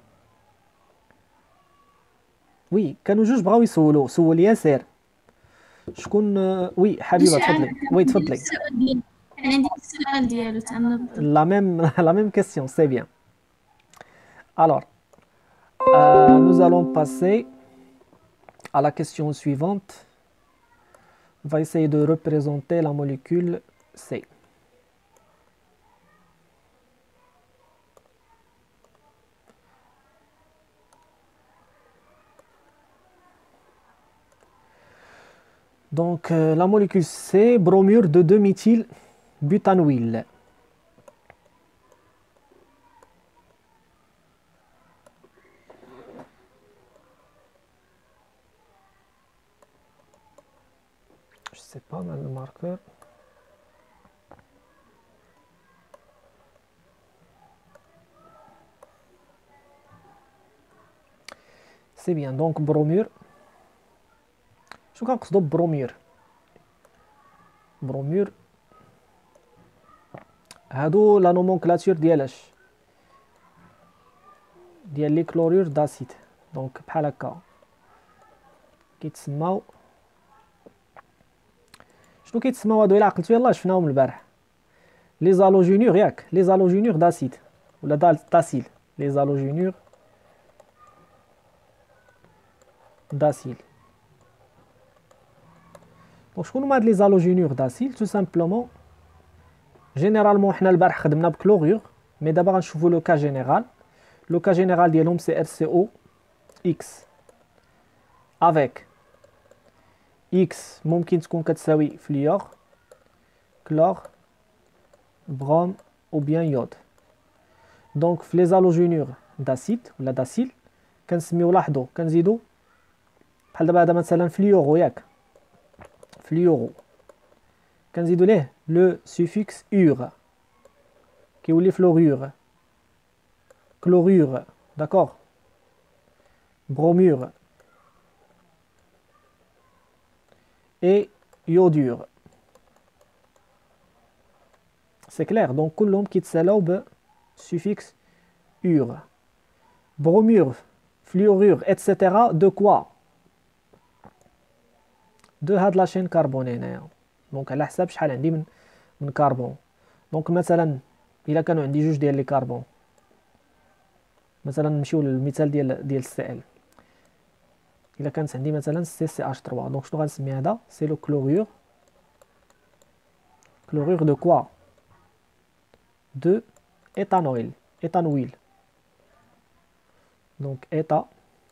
Speaker 1: وي كانوا جوج بغاو يسولوا. سول ياسر شكون؟ وي حبيبه تفضلي. وي تفضلي.
Speaker 3: انا عندي السؤال ديالو تاع
Speaker 1: لا ميم لا ميم كيستيون. سي بيان. Alors euh, nous allons passer à la question suivante. On va essayer de représenter la molécule C. Donc euh, la molécule C, bromure de deux méthyl butanoïl. Je sais pas, mais le marqueur. C'est bien, donc bromure. شو كنقصدو ببرومير برومير هادو لا نومونكلاتور ديالاش ديال لي كلورور داسيد دونك بحال هكا كيتسماو شنو كيتسماو هادو الا عقلتو يلاه شفناهم البارح لي زالوجينور ياك لي زالوجينور داسيد ولا داسيل لي زالوجينور داسيل دونك شكون هما هاد لي زالوجينور داسيل تو سامبلومون جينيرالمون حنا البارح خدمنا بكلورور مي دابا غنشوفو لو كا جينيرال لو كا جينيرال ديالهم سي ار سي او اكس افيك اكس ممكن تكون كتساوي فليور كلور بروم او بيان يود دونك في لي زالوجينور داسيد ولا داسيل كنسميو لاحظوا كنزيدو بحال دابا هذا مثلا فليورو ياك فليورو كنزيدو ليه لو سوفيكس اور كيولي فلورور كلورور داكوغ برومور اي يودور سي كلير دونك كلهم كيتسالاو ب سوفيكس اور bromure fluorure etc de quoi de هاد لا شين كربون هنايا دونك على حساب شحال عندي من من كربون دونك مثلا الا كانوا عندي جوج ديال لي كربون مثلا نمشيو للمثال ديال ديال السي ال الا كانت عندي مثلا سي سي اش ثلاثة دونك شنو غنسمي هذا سي لو كلورور كلورور دو كوا دو ايثانول ايثانويل donc état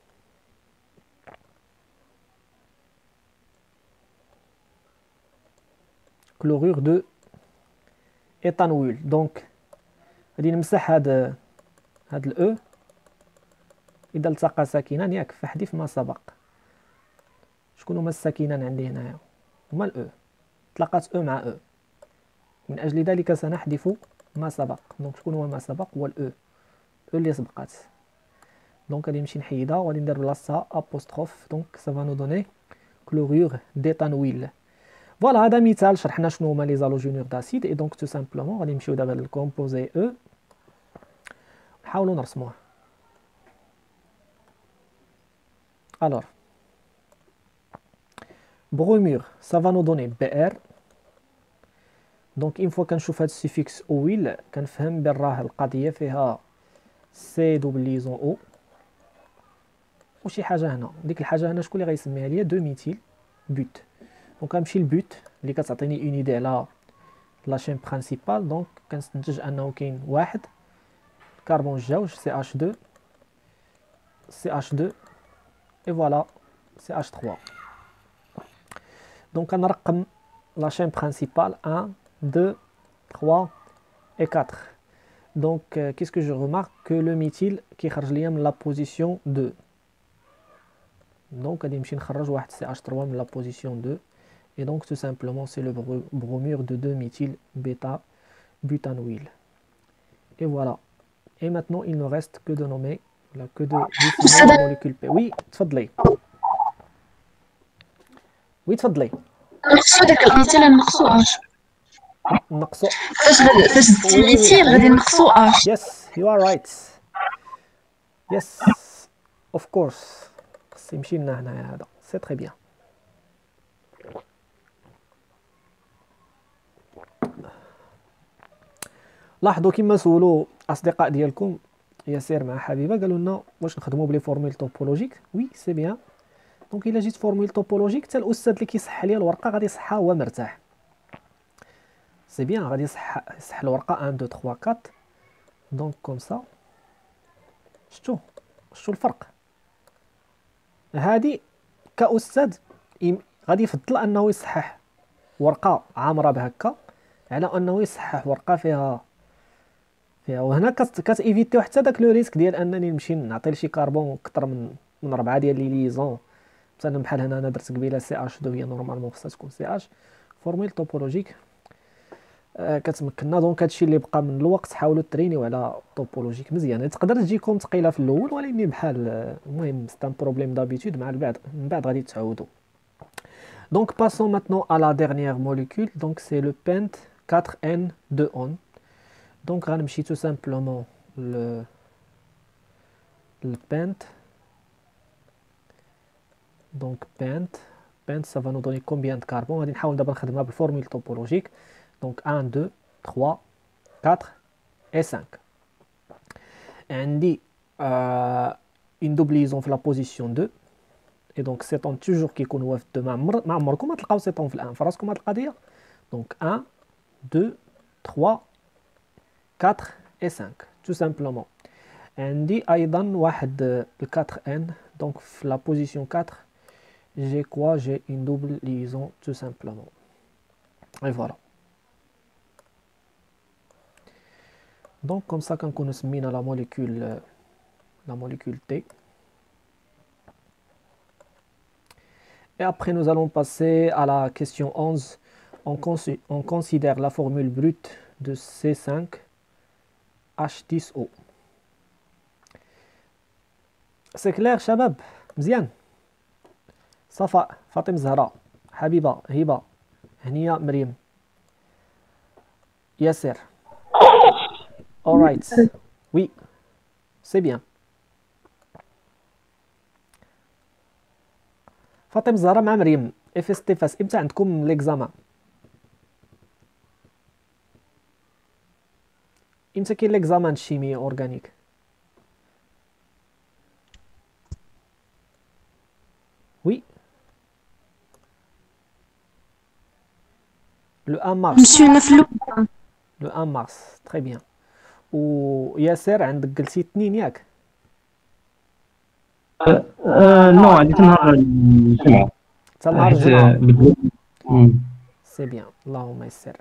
Speaker 1: chlorure de éthanoïl donc غادي نمسح هاد هاد الاو اذا التقى ساكنان ياك فاحذف ما سبق شكون هما الساكنان عندي هنايا هما الاو تلاقات او مع او من اجل ذلك سنحذف ما سبق دونك شكون هو ما سبق هو الاو او اللي سبقات Donc, on va نحيدها وغادي ندير بلاصتها apostrophe donc ça va nous donner chlorure d'éthanoïl. Voilà هذا مثال شرحنا شنو هما لي زالوجينور داسيد et donc tout simplement غادي نمشيو دابا للكومبوزي او نحاولوا نرسموه. Alors bromure ça va nous donner Br donc une fois كنشوف هذا السيفيكس اويل كنفهم بان راه القضيه فيها سي دوبليزون او وشي حاجه هنا ديك الحاجه هنا شكون اللي غيسميها ليا دو ميثيل بوت دونك غنمشي للبوت اللي كتعطيني اون ايدي على لا شين برينسيبال دونك كنستنتج انه كاين واحد كربون جوج سي اش اثنين سي اش اثنين اي فوالا سي اش ثلاثة دونك كنرقم لا شين برينسيبال واحد اثنين ثلاثة et quatre donc euh, qu'est-ce que je remarque que le méthyle كيخرج ليا من la position deux donc غادي نمشي نخرج واحد سي اش ثلاثة من la position deux et donc tout simplement c'est le bromure de deux méthyl bêta butanoïl et voilà et maintenant il ne reste que de nommer là que de définir la molécule P. Oui تفضلي oui تفضلي
Speaker 4: نقصو داك المثال نقصو اش
Speaker 1: نقصو
Speaker 4: فاش غادي فاش زدتي الميثيل غادي نقصو اش
Speaker 1: yes you are right yes of course خص يمشي لنا هنايا هذا سي تري بيان لاحظوا كما سولوا اصدقاء ديالكم ياسر مع حبيبه قالوا لنا واش نخدموا بلي فورمول توبولوجيك وي سي بيان دونك الا جيت فورمول توبولوجيك حتى الاستاذ اللي كيصح ليا الورقه غادي يصحها هو مرتاح سي بيان غادي يصح يصح الورقه واحد اثنين ثلاثة أربعة دونك كوم سا شتو شتو الفرق هادي كاستاذ غادي يفضل انه يصحح ورقه عامره بهكا على انه يصحح ورقه فيها فيها وهنا كت كتيفيتيو حتى داك لو ريسك ديال انني نمشي نعطي لشي كربون اكثر من من ربعه ديال لي ليزون. مثلا بحال هنا انا درت قبيله سي اش دو هي نورمالمون خصها تكون سي اش فورميل توبولوجيك آه كتمكننا. دونك هادشي اللي بقى من الوقت حاولوا ترينيو على توبولوجيك مزيان. تقدر تجيكم ثقيله في الاول ولكن بحال المهم سي ان بروبليم دابيتود مع البعد من بعد غادي تعودوا. Donc passons maintenant à la dernière molécule, donc c'est le pent quatre N deux on. Donc غنمشي tout simplement le le pent. Donc pent pent ça va nous donner combien de carbone. غادي نحاول دابا نخدمها بالفورمule topologique. Donc un deux trois quatre et cinq. عندي euh, une double liaison في la position deux. Et donc سيتون toujours كيكون وافد دو ما عمر ما عمركم ما تلقاو سيتون في الان فراسكم هاد القضيه. دونك un deux trois quatre et cinq tout simplement. عندي ايضا واحد ال quatre N. donc في la position quatre j'ai quoi j'ai une double liaison tout simplement. et voilà. donc comme ça كنكونوا سمينا la molécule la molécule T. Et après, nous allons passer à la question onze. On, on considère la formule brute de C cinq H dix O. C'est clair, Shabab? Mzian? Safa, Fatim Zahra, Habiba, Hiba, Hnia, Mriem, Yasser. Alright. Oui, c'est bien. فاطمه الزهراء مع مريم اف اس تي فاس. امتى عندكم ليكزامان؟ امتى كاين ليكزامان الشيمي اورغانيك؟ وي لو واحد مارس.
Speaker 4: مشينا في الاول
Speaker 1: لو واحد مارس تري بيان. وياسر عندك قلتي اثنين ياك؟
Speaker 2: نو عندي نهار الجمعة.
Speaker 1: حتى نهار الجمعة.
Speaker 2: امم
Speaker 1: سي بيان اللهم يسر.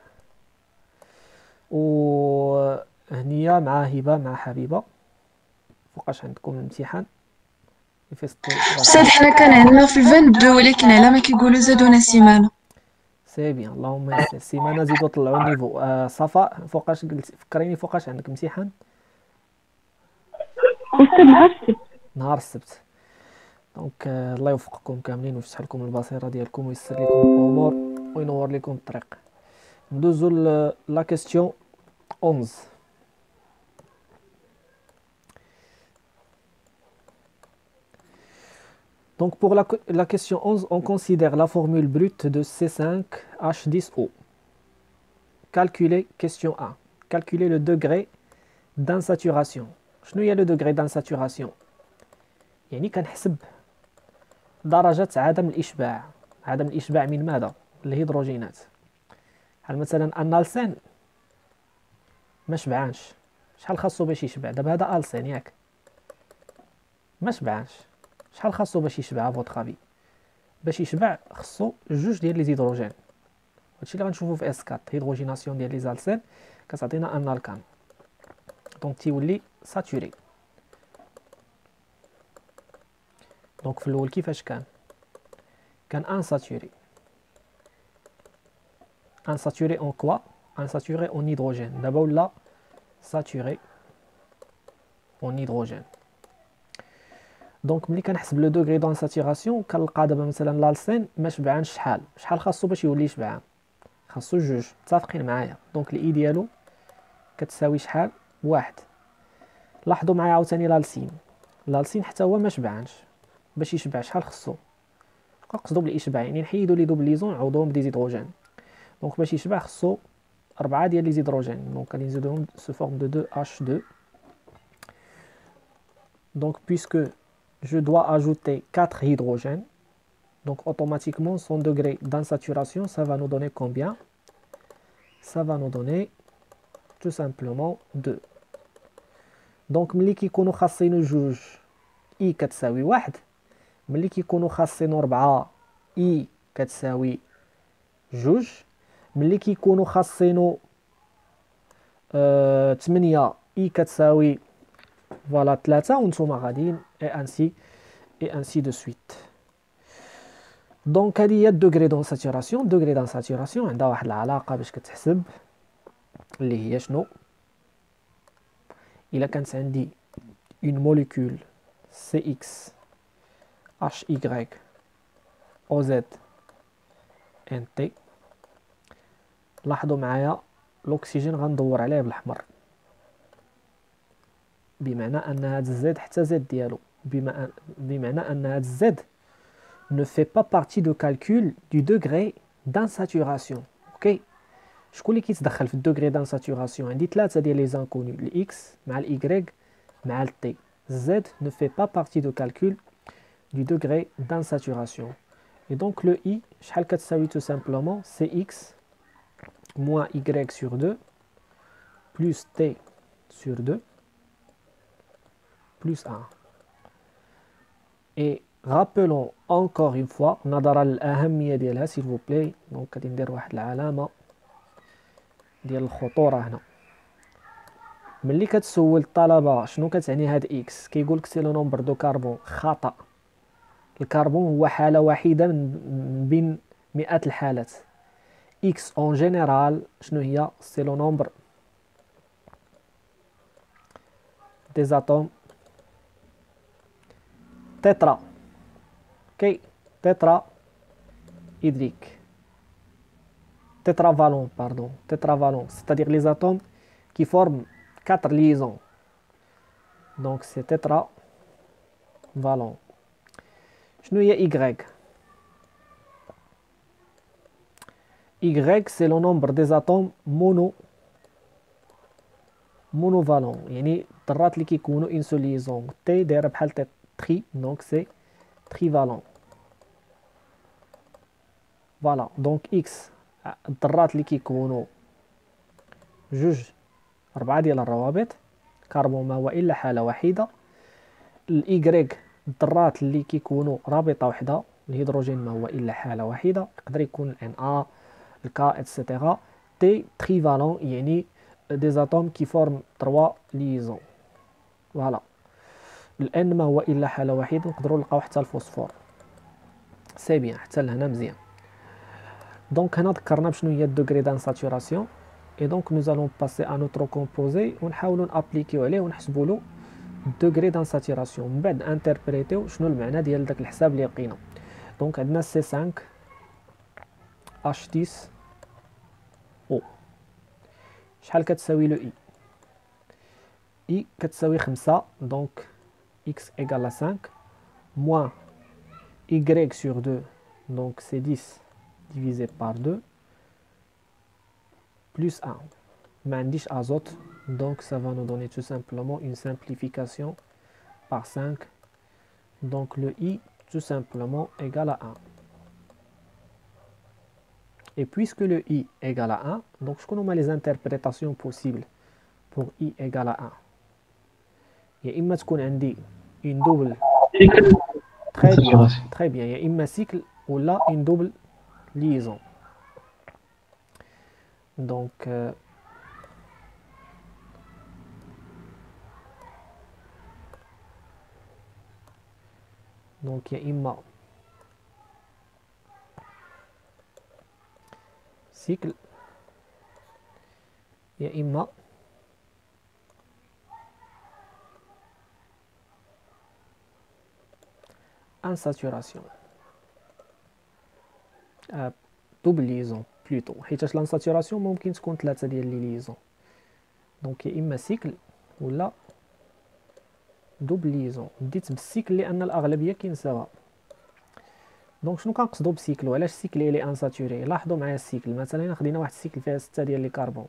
Speaker 1: وهنيا مع هبة مع حبيبة فوقاش عندكم الامتحان؟
Speaker 4: استاذ حنا كان عندنا في اثنين وعشرين ولكن على ما كيقولوا زادونا سيمانه.
Speaker 1: سي بيان اللهم يسر. سيمانه زيدوا طلعوا النيفو. آه صفاء فوقاش قلتي فكريني فوقاش عندك امتحان؟
Speaker 5: أستاذ نهار السبت.
Speaker 1: نهار السبت. دونك الله يوفقكم كاملين ويفتح لكم البصيره ديالكم ويسر لكم الامور وينور لكم الطريق. ندوزو لا كيستيون onze. Donc pour la, la question onze, on considère la formule brute de C cinq H dix O. Calculer, question un. Calculer le degré d'insaturation. شنو هي le degré d'insaturation؟ يعني كنحسب درجة عدم الإشباع. عدم الإشباع من ماذا؟ الهيدروجينات. بحال مثلا النالسين ما شبعانش، شحال خاصو باش يشبع؟ دابا هذا السين ياك ما شبعانش، شحال خاصو باش يشبع فوتر افي؟ باش يشبع خصو جوج ديال لي زيدروجين. هادشي اللي غنشوفو في اس أربعة هيدروجيناسيون ديال لي زالسين كتعطينا ان الكان. دونك تيولي ساتوري. دونك في الاول كيفاش كان؟ كان انساتوري. انساتوري اون كوا؟ انساتوري اون هيدروجين. دابا ولا ساتوري اون هيدروجين. دونك ملي كنحسب لو دوغري دون ساتوراسيون كنلقى دابا مثلا لالسين ما شبعانش شحال؟ شحال خاصو باش يولي شبعان؟ خاصو جوج. متفقين معايا؟ دونك الاي ديالو كتساوي شحال؟ واحد. لاحظوا معايا عاوتاني لالسين. لالسين حتى هو ما شبعانش، باش يشبع شحال خصو؟ كنقصدو بالاشباع يعني نحيدو لي دوبل ليزون نعوضوهم بدي زيدروجين. دونك باش يشبع خصو أربعة ديال لي زيدروجين. دونك غادي نزيدوهم سو فورم دو deux H deux. Donc puisque je dois ajouter quatre hydrogènes, donc automatiquement son degré d'insaturation, ça va nous donner combien? Ça va nous donner tout simplement deux. Donc ملي كيكونوا خاصينو جوج اي كتساوي واحد، ملي كيكونوا خاصينو ربعة اي كتساوي جوج. ملي كيكونوا خاصينو آه تمنية اي كتساوي فوالا ثلاثة ونتوما غاديين اي انسي اي انسي دو سويت. دونك هذه هي الدوغري دون ساتوراسيون. دوغري دون ساتوراسيون عندها واحد العلاقه باش كتحسب اللي هي شنو؟ الا كانت عندي اون موليكول سي اكس اش واي او زد ان تي، لاحظوا معايا الاكسجين غندور عليه بالاحمر، بمعنى ان هاد الزد حتى زد ديالو، بما بمعنى ان هاد الزد ne fait pas partie de calcul du degré d'insaturation. اوكي، شكون اللي كيتدخل في الدوغري d'insaturation؟ عندي ثلاثه ديال لي زانكوني، الاكس مع الاي مع التي. z ne fait pas partie de calcul du degré d'insaturation. Et donc le i شحال كتساوي tout simplement cx moins y sur deux plus t sur deux plus un. Et rappelons encore une fois نظرا للأهمية ديالها s'il vous plaît. دونك غادي ندير واحد العلامة ديال الخطورة هنا. ملي كتسول الطلبة شنو كتعني هاد اكس، كيقولك سي لو نومبر دو كربون. خطأ، الكربون هو حالة وحيدة من بين مئات الحالات. اكس اون جينيرال شنو هي؟ سي لو نومبر دي زاتوم تترا. اوكي، تترا هيدريك، تترا فالون باردون، تترا فالون c'est-à-dire les atomes qui forment quatre liaisons. Donc c'est tétra valent. شنو هي y؟ y c'est le nombre des atomes mono monovalent، يعني الذرات اللي كيكونوا une seule liaison. t دايره بحال t tri، donc c'est trivalent. Voilà, donc x الذرات اللي كيكونوا جوج أربعة ديال الروابط، كربون ما هو إلا حالة وحيدة. الإيكغيك الذرات اللي كيكونوا رابطة وحدة، الهيدروجين ما هو إلا حالة وحيدة، يقدر يكون ان ا الكا اتسيتيرا. تي تريفالون يعني دي زاتوم كي فورم تروا ليزون. فوالا، الان ما هو إلا حالة وحيدة، نقدروا نلقاو حتى الفوسفور. سي بيان، حتى لهنا مزيان. دونك هنا ذكرنا بشنو هي الدوغري دانساتوراسيون. Et donc nous allons passer à notre composé ونحاولوا نابليكيو عليه ونحسبوا له الدوغري دانساتوراسيون، من بعد انتربريتيو شنو المعنى ديال داك الحساب اللي لقينا. دونك عندنا سي خمسة اش عشرة او، شحال كتساوي لو اي؟ اي كتساوي خمسة، دونك x égale à cinq moins y sur deux، donc c'est dix divisé par deux plus un. Mais on dit azote, donc ça va nous donner tout simplement une simplification par cinq. Donc le i tout simplement égale à un. Et puisque le i égale à un, donc je connais les interprétations possibles pour i égale à un. Il y a imma تكون عندي une double. Très bien, très bien. Il y a imma cycle ou là une double liaison. Donc euh, donc il y a imma cycle, il y a imma insaturation, euh, double liaison plutôt، حيتاش لانساتوراسيون ممكن تكون ثلاثه ديال لي ليزون. دونك يا اما سيكل ولا دوبل ليزون. بديت بالسيكل لان الاغلبيه كينساوها. دونك شنو كنقصدوا بسيكل وعلاش السيكل لي انساتوري؟ لاحظوا معايا السيكل مثلا خدينا واحد السيكل فيها ستة ديال لي كربون.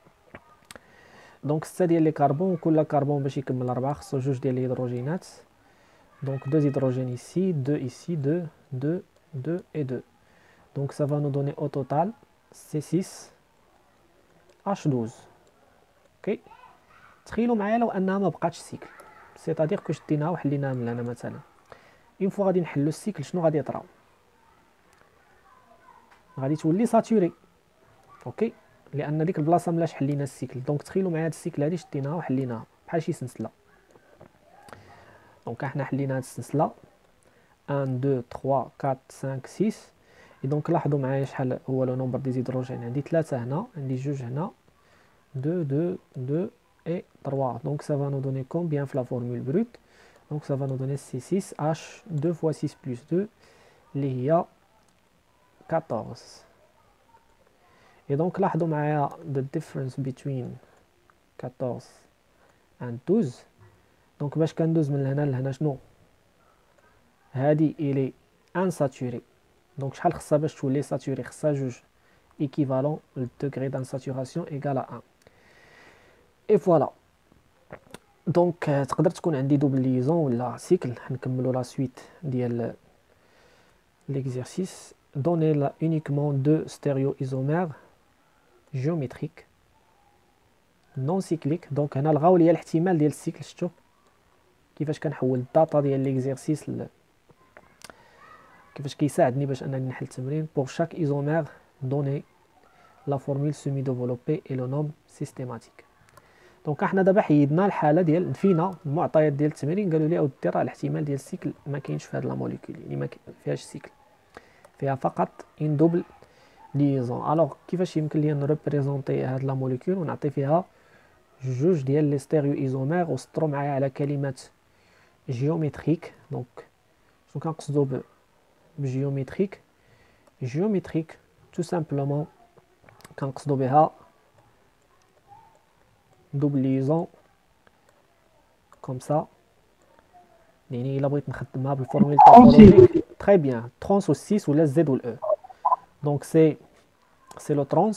Speaker 1: دونك ستة ديال لي كربون، كل كربون باش يكمل أربعة خصو جوج ديال الهيدروجينات. دونك deux hydrogènes ici, deux ici, deux, deux, deux et deux. Donc ça va nous donner au total C six H douze. اوكي، تخيلوا معايا لو انها ما بقاتش سيكل، سيتادير كو شديناها وحليناها من هنا مثلا. اون فوا غادي نحلو السيكل شنو غادي يطرا؟ غادي تولي ساتوري. اوكي، لان ديك البلاصه ملاش حلينا السيكل. دونك تخيلوا معايا هاد السيكل هادي شديناها وحليناها بحال شي سلسله. دونك احنا حلينا هاد السلسله واحد اثنين ثلاثة أربعة خمسة ستة. اي دونك لاحظوا معايا شحال هو لو نومبر دي هيدروجين. عندي ثلاثة هنا، عندي جوج هنا، deux deux deux et trois. Donc ça va nous donner combien في la formule brute? Donc ça va nous donner C six H deux fois six plus deux اللي هي quatorze. Et donc لاحظوا معايا the difference between quatorze and douze. donc باش كندوز من هنا لهنا شنو هادي إلي انساتوري. donc شحال خصها باش تولي ساتوري؟ خصها جوج équivalent le degré d'insaturation égale à un. et voilà. donc تقدر تكون عندي double liaison ولا cycle. نكملوا la suite ديال l'exercice. donner là uniquement deux stéréoisomères géométriques non cycliques. donc هنا لغاو ليا الاحتمال ديال السيكل. شفتوا كيفاش كنحول الداتا ديال l'exercice ل... كيفاش كيساعدني باش انني نحل التمرين. pour chaque isomère donner la formule semi-développée et le nombre systématique. دونك احنا دابا حيدنا الحاله ديال نفينا المعطيات ديال التمرين. قالوا لي اودي راه الاحتمال ديال السيكل ما كاينش في هاد لا موليكول، يعني ما فيهاش سيكل، فيها فقط ان دوبل ليزون. الوغ كيفاش يمكن لي نريبريزونطي هاد لا موليكول ونعطي فيها جوج ديال لي ستيريو ايزومير وسطروا معايا على كلمات جيومتريك. دونك شنو كنقصدوا بجيومتريك؟ جيومتريك تو سامبلومون كنقصدوا بها double liaison comme ça. يعني الا بغيت نخدمها بالفورمول توبولوجيك très bien. trans و six ولا z و e. donc c'est c'est le trans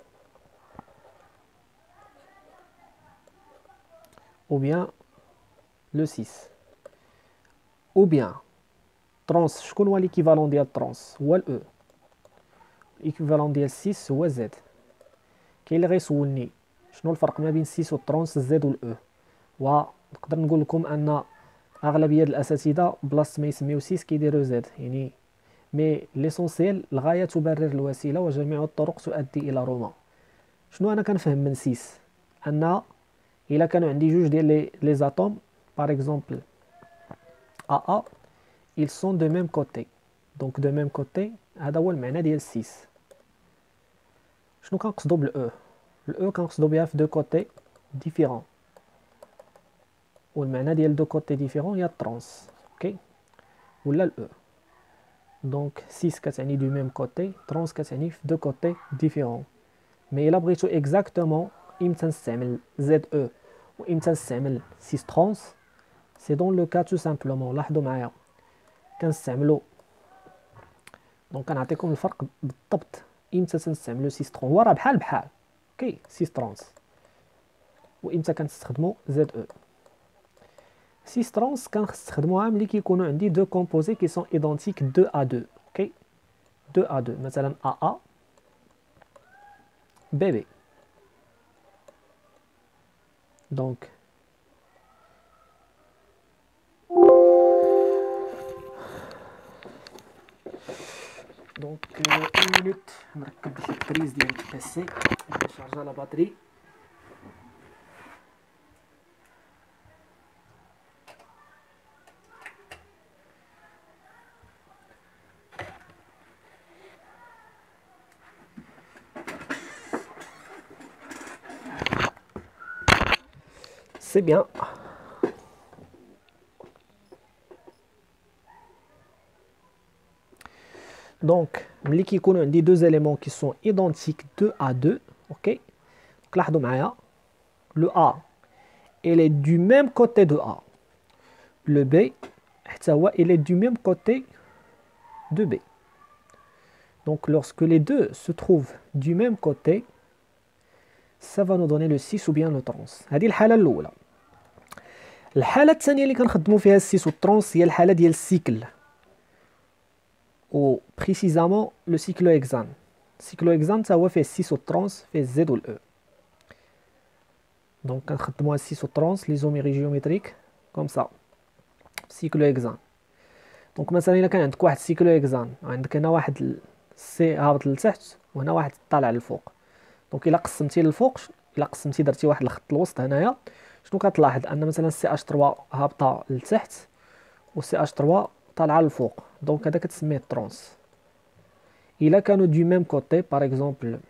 Speaker 1: ou bien le six ou bien trans. شكون هو l'équivalent ديال trans؟ هو ال e. l'équivalent ديال six هو z. كاين اللي غيسولني شنو الفرق ما بين سيس والترونس زد والاو؟ ونقدر نقول لكم ان اغلبيه الاساتذه بلاصه ما يسميو سيس كيديروا زد، يعني مي ليسونسيال الغايه تبرر الوسيله وجميع الطرق تؤدي الى روما. شنو انا كنفهم من سيس؟ ان الا كانوا عندي جوج ديال لي لي زاتوم باغ اكزومبل ا ا ils sont de même côté. donc de même côté هذا هو المعنى ديال سيس. شنو كنقصدوا بالاو؟ الاو كنقصدوا بها في دو كوتي ديفيرون، والمعنى ديال دو كوتي ديفيرون هي الترانس. اوكي ولا الاو. دونك سيس كتعني دو ميم كوتي، ترانس كتعني في دو كوتي ديفيرون. مي الا بغيتو اكزاكتومون امتى نستعمل زد او وامتى نستعمل سيس ترانس، سي دون لو كا تو سامبلومون. لاحظوا معايا كنستعملو، دونك كنعطيكم الفرق بالضبط امتى تنستعملو سيس ترانس. هو راه بحال بحال اوكي سيس ترانس، وامتى كنستخدمو زد او. سيس ترانس كنستخدموها ملي كيكونوا عندي دو كومبوزي كي سون ايدونتيك دو ا دو. اوكي دو ا دو مثلا ا ا بي بي. دونك دونك اون مينوت نركب شي بريز ديال البيسي نشارجا لا باتري. C'est bien. Donc, ملي كيكونوا عندي deux éléments qui sont identiques deux à deux, ok. Donc لاحظوا معايا le A il est du même côté de A, le B حتى هو il est du même côté de B. Donc lorsque les deux se trouvent du même côté, ça va nous donner le six ou bien le trans. هذه الحالة الأولى. الحالة الثانية اللي كنخدموا فيها السيس والترانس هي الحالة ديال السيكل، و بريسيزامون لو سيكلوهكزان. السيكلوهكزان تا هو فيه السيس والترانس، فيه الزد والاو. دونك كنخدموا السيس والترانس لي زوميري جيومتريك كوم سا سيكلوهكزان. دونك مثلا الا كان عندك واحد سيكلوهكزان، عندك هنا واحد سي هابط لتحت وهنا واحد طالع للفوق. دونك الا قسمتي للفوق، الا قسمتي درتي واحد الخط الوسط هنايا، شنو كتلاحظ؟ ان مثلا سي اش ثلاثة هابطه لتحت و سي اش ثلاثة طالعه للفوق. دونك هذا كتسميه ترونس. الا كانوا دو ميم كوتي باغ اكزومبل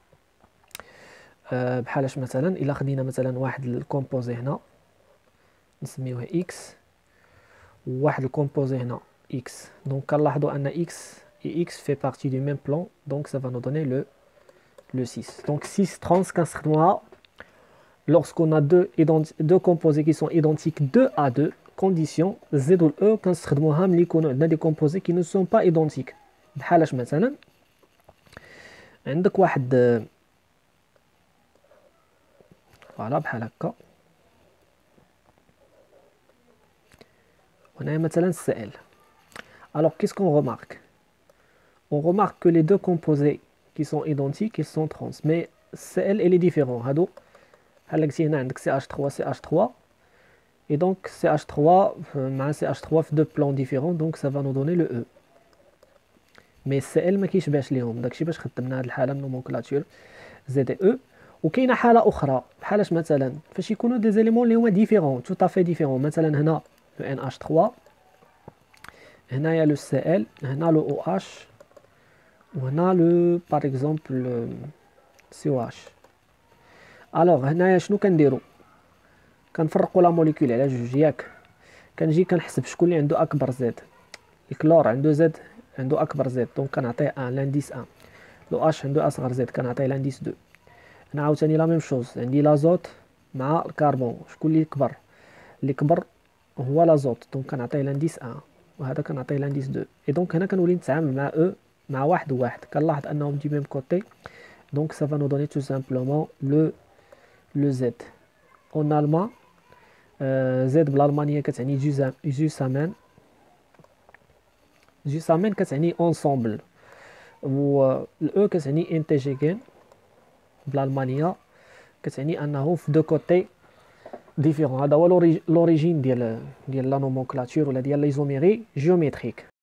Speaker 1: أه بحالاش مثلا الا خدينا مثلا واحد الكومبوزي هنا نسميوه اكس وواحد الكومبوزي هنا اكس، دونك كنلاحظوا ان اكس et x fait partie du même plan, donc ça va nous donner le, le six. Donc six trans كنستخدموها lorsqu'on a deux, deux composés qui sont identiques deux à deux, condition z ou e كنستخدموها ملي يكونوا عندنا des composés qui ne sont pas identiques. بحالاش مثلا عندك واحد فوالا بحال هكا، هنايا مثلا السائل. alors qu'est-ce qu'on remarque? On remarque que les deux composés qui sont identiques, ils sont trans. Mais C L, elle est différente. هادو بحال قلتي هنا عندك سي اش ثلاثة سي اش ثلاثة. Et donc سي اش ثلاثة مع سي اش ثلاثة في deux plans différents, donc ça va nous donner le E. Mais C L ما كيشبهش ليهم، داكشي باش خدمنا هاد الحالة من نومونكلاتور زد دي او. وكاينة حالة أخرى بحالاش مثلا فاش يكونوا دي زيليمون اللي هما ديفيرون تو تافي ديفيرون، مثلا هنا لو ان اش ثلاثة، هنايا لو سي ال، هنا لو او اش، وهنا لو باغ اكزومبل سي او اش. الوغ هنايا شنو كنديرو؟ كنفرقوا لا موليكول على جوج ياك. كنجي كنحسب شكون اللي عنده اكبر زد. الكلور عنده زد عنده اكبر زد، دونك كنعطيه واحد لانديس واحد. لو اش عنده اصغر زد كنعطيه لانديس اثنين. هنا عاوتاني لا ميم شوز، عندي لازوت مع الكربون، شكون اللي كبر؟ اللي كبر هو لازوت، دونك كنعطيه لانديس واحد وهذا كنعطيه لانديس اثنين. اي دونك هنا كنولي نتعامل مع او مع واحد وواحد، كنلاحظ انهم دي ميم كوتي، دونك ça va nous donner tout simplement le le Z. En allemand Z بالالمانيه كتعني زوسامان، زوسامان كتعني ensemble، و الاو كتعني انتيجيغين بالالمانيه كتعني انه في دو كوتي ديفيرون. هذا هو لوريجين ديال ديال لا نومونكلاتور ولا ديال ليزوميري جيومتريك.